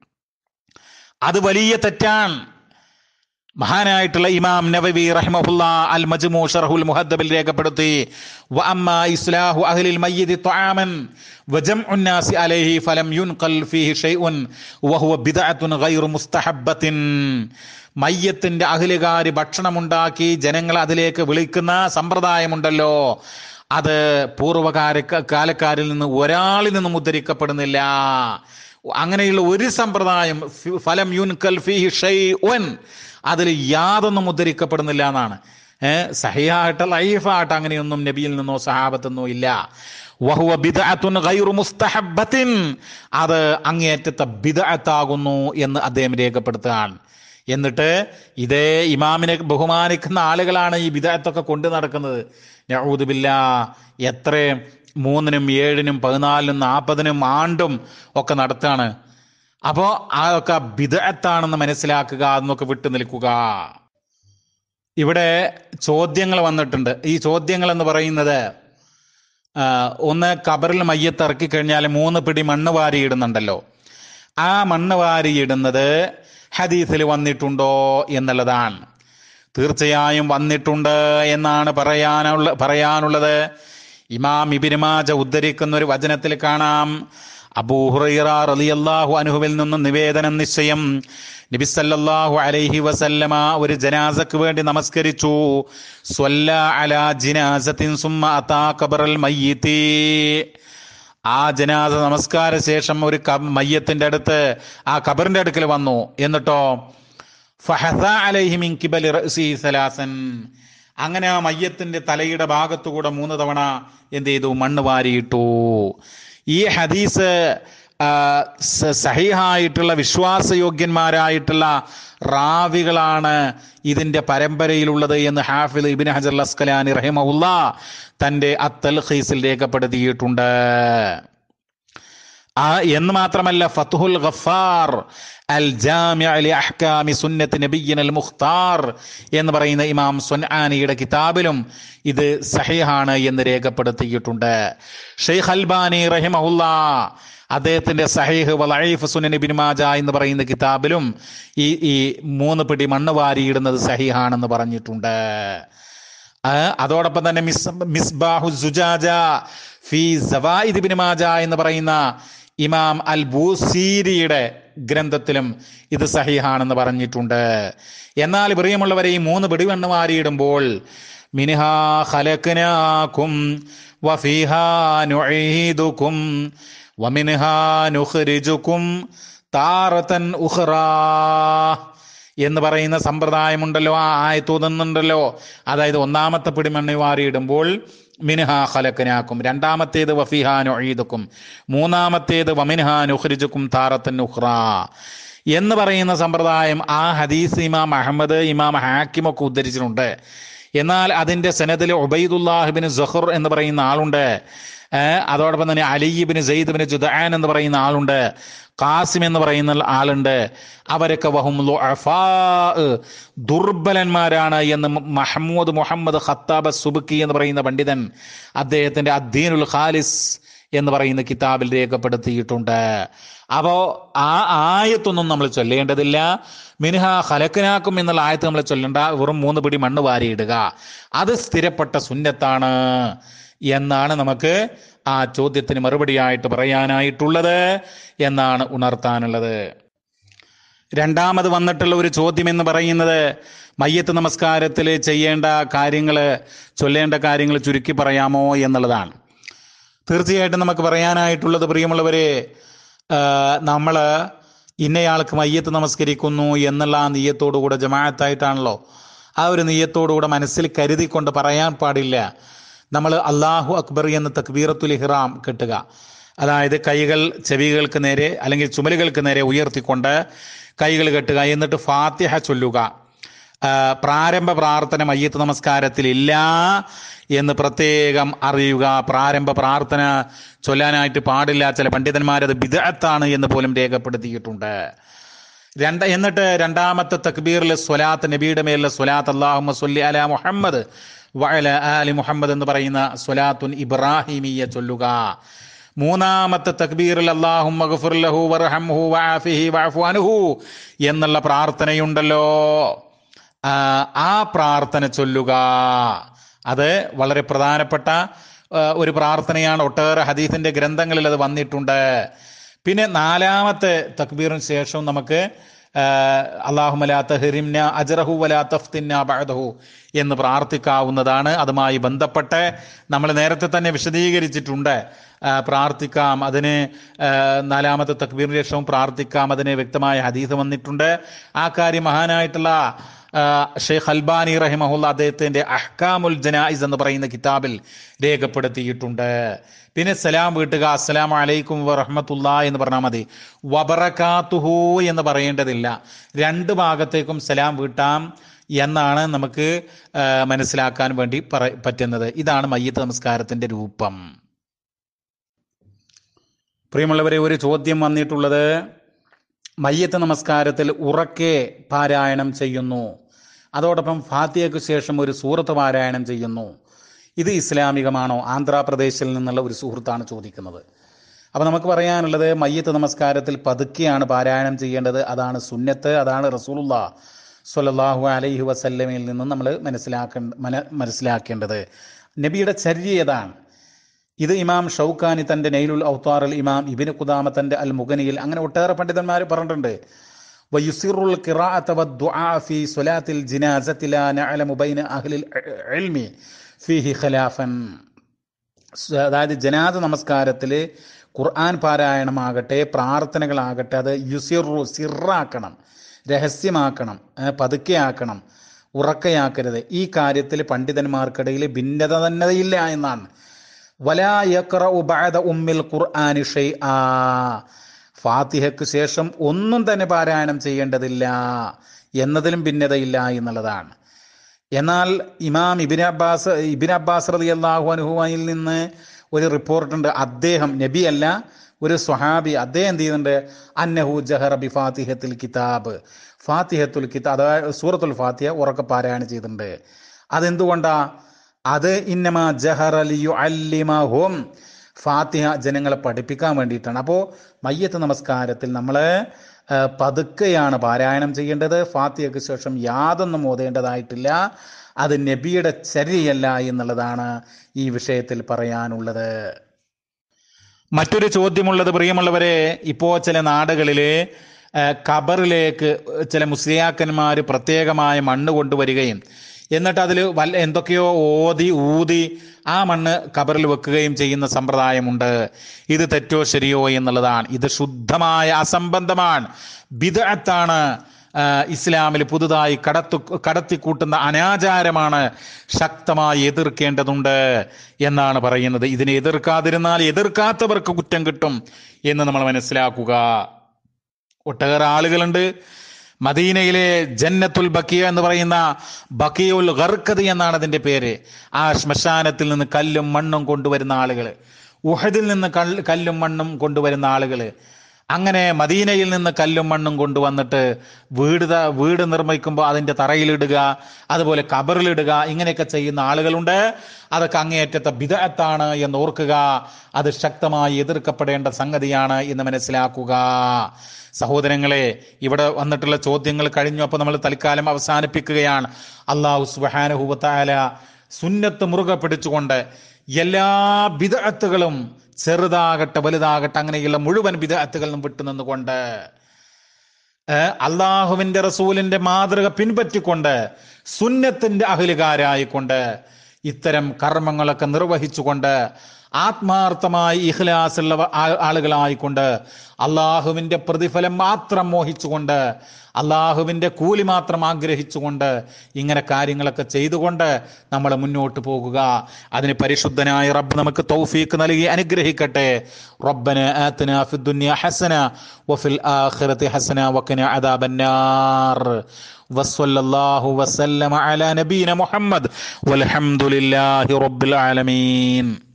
അത് വലിയ തെറ്റാണ്. മഹാനായിട്ടുള്ള ഇമാം നവവി റഹിമഹുല്ലാ അൽ മജ്മൂ ശർഹുൽ മുഹദ്ദബിൽ രേഖപ്പെടുത്തി, വഅമ്മാ ഇസ്ലാഹു അഹ്ലിൽ മയ്യിതി ത്വആമൻ വജംഉൻ നാസി അലൈഹി ഫലം യുൻഖൽ ഫീഹി ഷൈഉൻ വഹുവ ബിദ്അത്തുൻ ഗൈറു മുസ്തഹബ്ബത്തിൻ. മയ്യത്തിന്റെ അഹ്ലുകാർ ഭക്ഷണമുണ്ടാക്കി ജനങ്ങൾ അതിലേക്ക് വിളിക്കുന്ന സമ്പ്രദായമുണ്ടല്ലോ, അത് പൂർവ്വകാല കാലക്കാരിൽ നിന്ന് ഒരാളിൽ നിന്നും ഉദ്ധരിക്കപ്പെടുന്നില്ല. അങ്ങനെയുള്ള ഒരു സമ്പ്രദായം ഫലം യുൻഖൽ ഫീഹി ഷൈഉൻ, അതിൽ യാതൊന്നും ഉദ്ധരിക്കപ്പെടുന്നില്ല എന്നാണ്. ഏഹ് സഹിഹായിട്ട് ലൈഫായിട്ട് അങ്ങനെയൊന്നും നബിയിൽ നിന്നോ സഹാബത്തൊന്നോ ഇല്ല. വഹുവ ബിദ്അത്തുൻ ഗൈറു മുസ്തഹബ്ബത്തിൻ, അത് അങ്ങേയറ്റത്തെ ബിദ്അത്താകുന്നു എന്ന് അദ്ദേഹം രേഖപ്പെടുത്തുകയാണ്. എന്നിട്ട് ഇതേ ഇമാമിനെ ബഹുമാനിക്കുന്ന ആളുകളാണ് ഈ ബിദ്അത്തൊക്കെ കൊണ്ടു നടക്കുന്നത്. നഊദു ബില്ലാഹ്. എത്ര മൂന്നിനും ഏഴിനും പതിനാലിനും നാൽപ്പതിനും ആണ്ടും ഒക്കെ നടത്താണ്. അപ്പോൾ അതൊക്കെ ബിദ്അത്താണെന്ന് മനസ്സിലാക്കുക, അതൊക്കെ വിട്ടു നിൽക്കുക. ഇവിടെ ചോദ്യങ്ങൾ വന്നിട്ടുണ്ട്. ഈ ചോദ്യങ്ങൾ എന്ന് പറയുന്നത്, ഒന്ന്, ഖബറിൽ മയ്യത്ത് ഇറക്കി കഴിഞ്ഞാൽ മൂന്ന് പിടി മണ്ണ് വാരിയിടുന്നുണ്ടല്ലോ, ആ മണ്ണ് വാരിയിടുന്നത് ഹദീസിൽ വന്നിട്ടുണ്ടോ എന്നുള്ളതാണ്. തീർച്ചയായും വന്നിട്ടുണ്ട് എന്നാണ് പറയാനുള്ള പറയാനുള്ളത്. ഇമാം ഇബ്നു മാജ ഉദ്ധരിക്കുന്ന ഒരു വചനത്തിൽ കാണാം, അബൂ ഹുറൈറ റളിയല്ലാഹു അൻഹുവിൽ നിന്നും നിവേദനം നിശ്ചയം, നബി സല്ലല്ലാഹു അലൈഹി വസല്ലമ ഒരു ജനാസക്ക് വേണ്ടി നമസ്കരിച്ചു. സ്വല്ല അലാ ജിനാസത്തിൻ സുമ്മ അതാ ഖബറൽ മയ്യിത്തി. ആ ജനാസ നമസ്കാര ശേഷം ഒരു മയ്യത്തിന്റെ അടുത്ത്, ആ ഖബറിന്റെ അടുക്കൽ വന്നു. എന്നിട്ടോ ഫഹസ അലൈഹി മിൻ ഖിബലി റഅസി സലാസൻ, അങ്ങനെ ആ മയ്യത്തിന്റെ തലയുടെ ഭാഗത്തുകൂടെ മൂന്ന് തവണ എന്ത് ചെയ്തു? മണ്ണ് വാരിയിട്ടു. ഈ ഹദീസ് സഹീഹായിട്ടുള്ള വിശ്വാസയോഗ്യന്മാരായിട്ടുള്ള റാവികളാണ് ഇതിന്റെ പരമ്പരയിലുള്ളത് എന്ന് ഹാഫിദ് ഇബ്നു ഹജർ അസ്ഖലാനി റഹിമഹുല്ലാ തന്റെ അത്തൽഖീസിൽ രേഖപ്പെടുത്തിയിട്ടുണ്ട്. ആ എന്ന് മാത്രമല്ല, ഫത്ഹുൽ ഗഫാർ അൽ ജാമിഅ ലി അഹ്കാമി സുന്നത്തി നബിയ്യിന അൽ മുഖ്താർ എന്ന് പറയുന്ന ഇമാം സുൻആനിയുടെ കിതാബിലും ഇത് സഹീഹാണ് എന്ന് രേഖപ്പെടുത്തിയിട്ടുണ്ട്. ഷെയ്ഖ് അൽബാനി റഹിമഹുല്ലാ അദ്ദേഹത്തിന്റെ സഹീഹ് വലഈഫ് സുനൻ ഇബ്നു മാജ എന്ന് പറയുന്ന കിതാബിലും ഈ ഈ മൂന്ന് പിടി മണ്ണ് വാരിയിടുന്നത് സഹീഹാണെന്ന് പറഞ്ഞിട്ടുണ്ട്. അതോടൊപ്പം തന്നെ മിസ് മിസ്ബാഹു സുജാജ ഫി സവായിദ് ഇബ്നു മാജ എന്ന് പറയുന്ന ഇമാം അൽ ബൂസീരിയുടെ ഗ്രന്ഥത്തിലും ഇത് സഹീഹാണെന്ന് പറഞ്ഞിട്ടുണ്ട്. എന്നാൽ പ്രിയമുള്ളവരെ, ഈ മൂന്ന് പിടി മണ്ണ് വാരിയിടുമ്പോൾ മിൻഹാ ഖലഖനാകും വഫീഹാ നുഈദുകും വമിൻഹാ നുഖ്രിജുകും താറതൻ ഉഖ്റാ എന്ന് പറയുന്ന സമ്പ്രദായമുണ്ടല്ലോ, ആ ആയത്തോന്നുണ്ടല്ലോ. അതായത് ഒന്നാമത്തെ പിടി മണ്ണ് വാരിയിടുമ്പോൾ മിൻഹാ ഖലഖനാകും, രണ്ടാമത്തേത് വഫീഹാ നുഈദുകും, മൂന്നാമത്തേത് വമിൻഹാ നുഖ്രിജുകും താറതൻ ഉഖ്റാ എന്ന് പറയുന്ന സമ്പ്രദായം ആ ഹദീസ് ഇമാം അഹമ്മദ്, ഇമാം ഹാക്കിം ഒക്കെ ഉദ്ധരിച്ചിട്ടുണ്ട്. എന്നാൽ അതിന്റെ സനദിൽ ഉബൈദുല്ലാഹ് ഇബ്നു സുഖർ എന്ന് പറയുന്ന ആളുണ്ട്. അതോടൊപ്പം തന്നെ അലി ഇബ്നു സയ്യിദ് ഇബ്നു ജുദ്ആൻ എന്ന് പറയുന്ന ആളുണ്ട്. ഖാസിം എന്ന് പറയുന്ന ആളുണ്ട്. അവരൊക്കെ വഹും ളുഅഫാ, ദുർബലന്മാരാണ് എന്ന് മഹ്മൂദ് മുഹമ്മദ് ഖത്താബ് സുബ്കി എന്ന് പറയുന്ന പണ്ഡിതൻ അദ്ദേഹത്തിന്റെ അദ്ദീനുൽ ഖാലിസ് എന്ന് പറയുന്ന കിതാബിൽ രേഖപ്പെടുത്തിയിട്ടുണ്ട്. അപ്പോ ആ ആയത്തൊന്നും നമ്മൾ ചൊല്ലേണ്ടതില്ല. മിൻഹാ ഖലഖനാകും എന്നുള്ള ആയത്ത് നമ്മൾ ചൊല്ലേണ്ട, വെറും മൂന്ന് പിടി മണ്ണ് വാരിയിടുക, അത് സ്ഥിരപ്പെട്ട സുന്നത്താണ് എന്നാണ് നമുക്ക് ആ ചോദ്യത്തിന് മറുപടിയായിട്ട് പറയാനായിട്ടുള്ളത് എന്നാണ് ഉണർത്താനുള്ളത്. രണ്ടാമത് വന്നിട്ടുള്ള ഒരു ചോദ്യം എന്ന് പറയുന്നത്, മയ്യത്ത് നമസ്കാരത്തിൽ ചെയ്യേണ്ട കാര്യങ്ങൾ, ചൊല്ലേണ്ട കാര്യങ്ങൾ ചുരുക്കി പറയാമോ എന്നുള്ളതാണ്. തീർച്ചയായിട്ടും നമുക്ക് പറയാനായിട്ടുള്ളത്, പ്രിയമുള്ളവരെ, നമ്മൾ ഇന്നയാൾക്ക് മയ്യത്ത് നമസ്കരിക്കുന്നു എന്നുള്ള ആ നിയ്യത്തോടുകൂടെ ജമാഅത്തായിട്ടാണല്ലോ, ആ ഒരു നിയ്യത്തോടുകൂടെ മനസ്സിൽ കരുതിക്കൊണ്ട് പറയാൻ പാടില്ല നമ്മൾ അള്ളാഹു അക്ബർ എന്ന് തക്ബീറത്തുൽ ഇഹ്റാം കെട്ടുക. അതായത് കൈകൾ ചെവികൾക്ക് നേരെ അല്ലെങ്കിൽ ചുമലുകൾക്ക് നേരെ ഉയർത്തിക്കൊണ്ട് കൈകൾ കെട്ടുക, എന്നിട്ട് ഫാത്തിഹ ചൊല്ലുക. പ്രാരംഭ പ്രാർത്ഥന മയ്യത്ത് നമസ്കാരത്തിൽ ഇല്ല എന്ന് പ്രത്യേകം അറിയുക. പ്രാരംഭ പ്രാർത്ഥന ചൊല്ലാനായിട്ട് പാടില്ല. ചില പണ്ഡിതന്മാരത് ബിദ്അത്താണ് എന്ന് പോലും രേഖപ്പെടുത്തിയിട്ടുണ്ട്. രണ്ട് എന്നിട്ട് രണ്ടാമത്തെ തക്ബീറിൽ സ്വലാത്ത്, നബിയുടെ മേലുള്ള സ്വലാത്ത്, അല്ലാഹുമ്മ സ്വല്ലി അലാ മുഹമ്മദ് വഅല ആലി മുഹമ്മദ് എന്ന് പറയുന്ന സ്വലാത്തുൻ ഇബ്രാഹിമിയ ചൊല്ലുക. മൂന്നാമത്തെ തക്ബീറിൽ അല്ലാഹുമ്മ ഗ്ഫിർ ലഹു വർഹംഹു വഅഫിഹി വഅഫു അൻഹു എന്നുള്ള പ്രാർത്ഥനയുണ്ടല്ലോ, ആ പ്രാർത്ഥന ചൊല്ലുക. അത് വളരെ പ്രധാനപ്പെട്ട ഒരു പ്രാർത്ഥനയാണ്. ഒട്ടേറെ ഹദീസിന്റെ ഗ്രന്ഥങ്ങളിൽ അത് വന്നിട്ടുണ്ട്. പിന്നെ നാലാമത്തെ തക്ബീറിന് ശേഷം നമുക്ക് അല്ലാഹുമ്മ ലാ തഹ്രിംന അജ്റഹു വലാ തഫ്തിന്ന ബഅദഹു എന്ന് പ്രാർത്ഥിക്കാവുന്നതാണ്. അതുമായി ബന്ധപ്പെട്ട് നമ്മൾ നേരത്തെ തന്നെ വിശദീകരിച്ചിട്ടുണ്ട്. പ്രാർത്ഥിക്കാം, അതിന് നാലാമത്തെ തക്ബീറിന് ശേഷവും പ്രാർത്ഥിക്കാം, അതിന് വ്യക്തമായ ഹദീസ് വന്നിട്ടുണ്ട്. ആ കാര്യം മഹാനായിട്ടുള്ള ഷെയ്ഖ് അൽബാനി റഹിമഹുല്ല അദ്ദേഹത്തിന്റെ അഹ്കാമുൽ ജനായിസ് എന്ന് പറയുന്ന കിതാബിൽ രേഖപ്പെടുത്തിയിട്ടുണ്ട്. പിന്നെ സലാം വീട്ടുക, അസ്സലാമു അലൈക്കും വറഹ്മത്തുള്ളാഹി എന്ന് പറഞ്ഞാൽ മതി. വബറകാതുഹു എന്ന് പറയേണ്ടതില്ല. രണ്ട് ഭാഗത്തേക്കും സലാം വീട്ടാം എന്നാണ് നമുക്ക് മനസ്സിലാക്കാൻ വേണ്ടി പറ പറ്റുന്നത്. ഇതാണ് മയ്യിത്ത് നമസ്കാരത്തിന്റെ രൂപം. പ്രിയമുള്ളവരെ, ഒരു ചോദ്യം വന്നിട്ടുള്ളത്, മയ്യിത്ത് നമസ്കാരത്തിൽ ഉറക്കെ പാരായണം ചെയ്യുന്നു, അതോടൊപ്പം ഫാത്തിഹയ്ക്ക് ശേഷം ഒരു സൂറത്ത് പാരായണം ചെയ്യുന്നു, ഇത് ഇസ്ലാമികമാണോ? ആന്ധ്രാപ്രദേശിൽ നിന്നുള്ള ഒരു സുഹൃത്താണ് ചോദിക്കുന്നത്. അപ്പോൾ നമുക്ക് പറയാനുള്ളത്, മയ്യിത്ത് നമസ്കാരത്തിൽ പതുക്കെയാണ് പാരായണം ചെയ്യേണ്ടത്. അതാണ് സുന്നത്ത്, അതാണ് റസൂലുള്ളാഹി സ്വല്ലല്ലാഹു അലൈഹി വസല്ലമയിൽ നിന്നും നമ്മൾ മനസ്സിലാക്കേണ്ട മനസ്സിലാക്കേണ്ടത് നബിയുടെ ചര്യതാണ്. ഇത് ഇമാം ഷൗക്കാനി തൻ്റെ നൈലുൽ ഔത്താറിൽ, ഇമാം ഇബ്നു ഖുദാമ തൻ്റെ അൽ മുഗനിയിൽ, അങ്ങനെ ഒട്ടേറെ പണ്ഡിതന്മാർ പറഞ്ഞിട്ടുണ്ട്. വയുസിറുൽ ഖിറാഅത വദ്ദുആ ഫീ സ്വലാത്തിൽ ജനാസത്തി ലാ നഅലമു ബൈന അഹ്ലിൽ ഇൽമി ഫീഹി ഖിലാഫൻ. അതായത് ജനാസ നമസ്കാരത്തിൽ ഖുർആൻ പാരായണമാകട്ടെ, പ്രാർത്ഥനകളാകട്ടെ, അത് യുസിറു സിറാക്കണം, രഹസ്യമാക്കണം, പതുക്കെ ആക്കണം, ഉറക്കയാക്കരുത്. ഈ കാര്യത്തിൽ പണ്ഡിതന്മാർക്കിടയിൽ ഭിന്നത തന്നെയില്ല എന്നാണ്. വലാ യഖറഉ ബഅദ ഉമ്മിൽ ഖുർആനി ഷൈആ, ഫാത്തിഹയ്ക്ക് ശേഷം ഒന്നും തന്നെ പാരായണം ചെയ്യേണ്ടതില്ല എന്നതിലും ഭിന്നതയില്ല എന്നുള്ളതാണ്. എന്നാൽ ഇമാം ഇബ്നു അബ്ബാസ് ഇബ്നു അബ്ബാസ് റളിയല്ലാഹു അൻഹുവിൽ നിന്ന് ഒരു റിപ്പോർട്ടുണ്ട്. അദ്ദേഹം, നബി അല്ല, ഒരു സ്വഹാബി, അദ്ദേഹം എന്ത് ചെയ്യുന്നുണ്ട്, അന്നഹു ജഹറ ബി ഫാത്തിഹത്തുൽ കിതാബ്, ഫാത്തിഹത്തുൽ കിതാബ് അതായത് സൂറത്തുൽ ഫാത്തിഹ ഉറക്കെ പാരായണം ചെയ്തിട്ടുണ്ട്. അതെന്തുകൊണ്ടാ? അത് ഇന്നമാ ജഹറ ലിയുഅല്ലിമഹും, ഫാത്തിഹ ജനങ്ങളെ പഠിപ്പിക്കാൻ വേണ്ടിയിട്ടാണ്. അപ്പോൾ മയ്യിത്ത് നമസ്കാരത്തിൽ നമ്മൾ പതുക്കെയാണ് പാരായണം ചെയ്യേണ്ടത്. ഫാത്തിഹയ്ക്ക് ശേഷം യാതൊന്നും ഓതേണ്ടതായിട്ടില്ല. അത് നബിയുടെ ചര്യയല്ല എന്നുള്ളതാണ് ഈ വിഷയത്തിൽ പറയാനുള്ളത്. മറ്റൊരു ചോദ്യമുള്ളത്, പ്രിയമുള്ളവരെ, ഇപ്പോൾ ചില നാടുകളിൽ ഖബറിലേക്ക് ചില മുസ്ലിയാക്കന്മാർ പ്രത്യേകമായ മണ്ണ് കൊണ്ടുവരികയും എന്നിട്ട് അതിൽ വല്ല എന്തൊക്കെയോ ഓതി ഊതി ആ മണ്ണ് ഖബറിൽ വെക്കുകയും ചെയ്യുന്ന സമ്പ്രദായമുണ്ട്. ഇത് തെറ്റോ ശരിയോ എന്നുള്ളതാണ്. ഇത് ശുദ്ധമായ അസംബന്ധമാണ്, ബിദ്അത്താണ്. ഇസ്ലാമിൽ പുതുതായി കടത്തു കടത്തിക്കൂട്ടുന്ന അനാചാരമാണ്, ശക്തമായി എതിർക്കേണ്ടതുണ്ട് എന്നാണ് പറയുന്നത്. ഇതിനെ എതിർക്കാതിരുന്നാൽ എതിർക്കാത്തവർക്ക് കുറ്റം കിട്ടും എന്ന് നമ്മൾ മനസ്സിലാക്കുക. ഒട്ടേറെ ആളുകളുണ്ട് മദീനയിലെ ജന്നത്തുൽ ബക്കിയ എന്ന് പറയുന്ന ബക്കിയുൽ ഗർഖദ് എന്നാണ് അതിന്റെ പേര്. ആ ശ്മശാനത്തിൽ നിന്ന് കല്ലും മണ്ണും കൊണ്ടുവരുന്ന ആളുകൾ, ഉഹദിൽ നിന്ന് കല്ലും മണ്ണും കൊണ്ടുവരുന്ന ആളുകൾ, അങ്ങനെ മദീനയിൽ നിന്ന് കല്ലും മണ്ണും കൊണ്ടുവന്നിട്ട് വീട് വീട് നിർമ്മിക്കുമ്പോൾ അതിൻ്റെ തറയിലിടുക, അതുപോലെ ഖബറിലിടുക, ഇങ്ങനെയൊക്കെ ചെയ്യുന്ന ആളുകളുണ്ട്. അതൊക്കെ അങ്ങേയറ്റത്തെ ബിദ്അത്താണ് എന്ന് ഓർക്കുക. അത് ശക്തമായി എതിർക്കപ്പെടേണ്ട സംഗതിയാണ് എന്ന് മനസ്സിലാക്കുക. സഹോദരങ്ങളെ, ഇവിടെ വന്നിട്ടുള്ള ചോദ്യങ്ങൾ കഴിഞ്ഞു. അപ്പോൾ നമ്മൾ തൽക്കാലം അവസാനിപ്പിക്കുകയാണ്. അല്ലാഹു സുബ്ഹാനഹു വ തആല സുന്നത്ത് മുറുകെ പിടിച്ചുകൊണ്ട് എല്ലാ ബിദ്അത്തുകളും, ചെറുതാകട്ടെ വലുതാകട്ടെ, അങ്ങനെയുള്ള മുഴുവൻ ബിദ്അത്തുകളും വിട്ടുനിന്നുകൊണ്ട് അള്ളാഹുവിന്റെ റസൂലിന്റെ മാതൃക പിൻപറ്റിക്കൊണ്ട് സുന്നത്തിന്റെ അഹ്ലുകാരായിക്കൊണ്ട് ഇത്തരം കർമ്മങ്ങളൊക്കെ നിർവഹിച്ചുകൊണ്ട് ആത്മാർത്ഥമായി ഇഖ്ലാസുള്ള ആളുകളായിക്കൊണ്ട് അള്ളാഹുവിൻ്റെ പ്രതിഫലം മാത്രം മോഹിച്ചുകൊണ്ട് അള്ളാഹുവിൻ്റെ കൂലി മാത്രം ആഗ്രഹിച്ചുകൊണ്ട് ഇങ്ങനെ കാര്യങ്ങളൊക്കെ ചെയ്തുകൊണ്ട് നമ്മൾ മുന്നോട്ട് പോകുക. അതിന് പരിശുദ്ധനായ റബ്ബ് നമുക്ക് തൗഫീഖ് നൽകി അനുഗ്രഹിക്കട്ടെ. റബ്ബന ആതിനാ ഫിദ്ദുനിയ ഹസന വഫിൽ ആഖിറതി ഹസന വഖിന അദാബന്നാർ. വസ്സല്ലല്ലാഹു വസല്ലമ അലാ നബീന മുഹമ്മദ് വൽഹംദുലില്ലാഹി റബ്ബിൽ ആലമീൻ.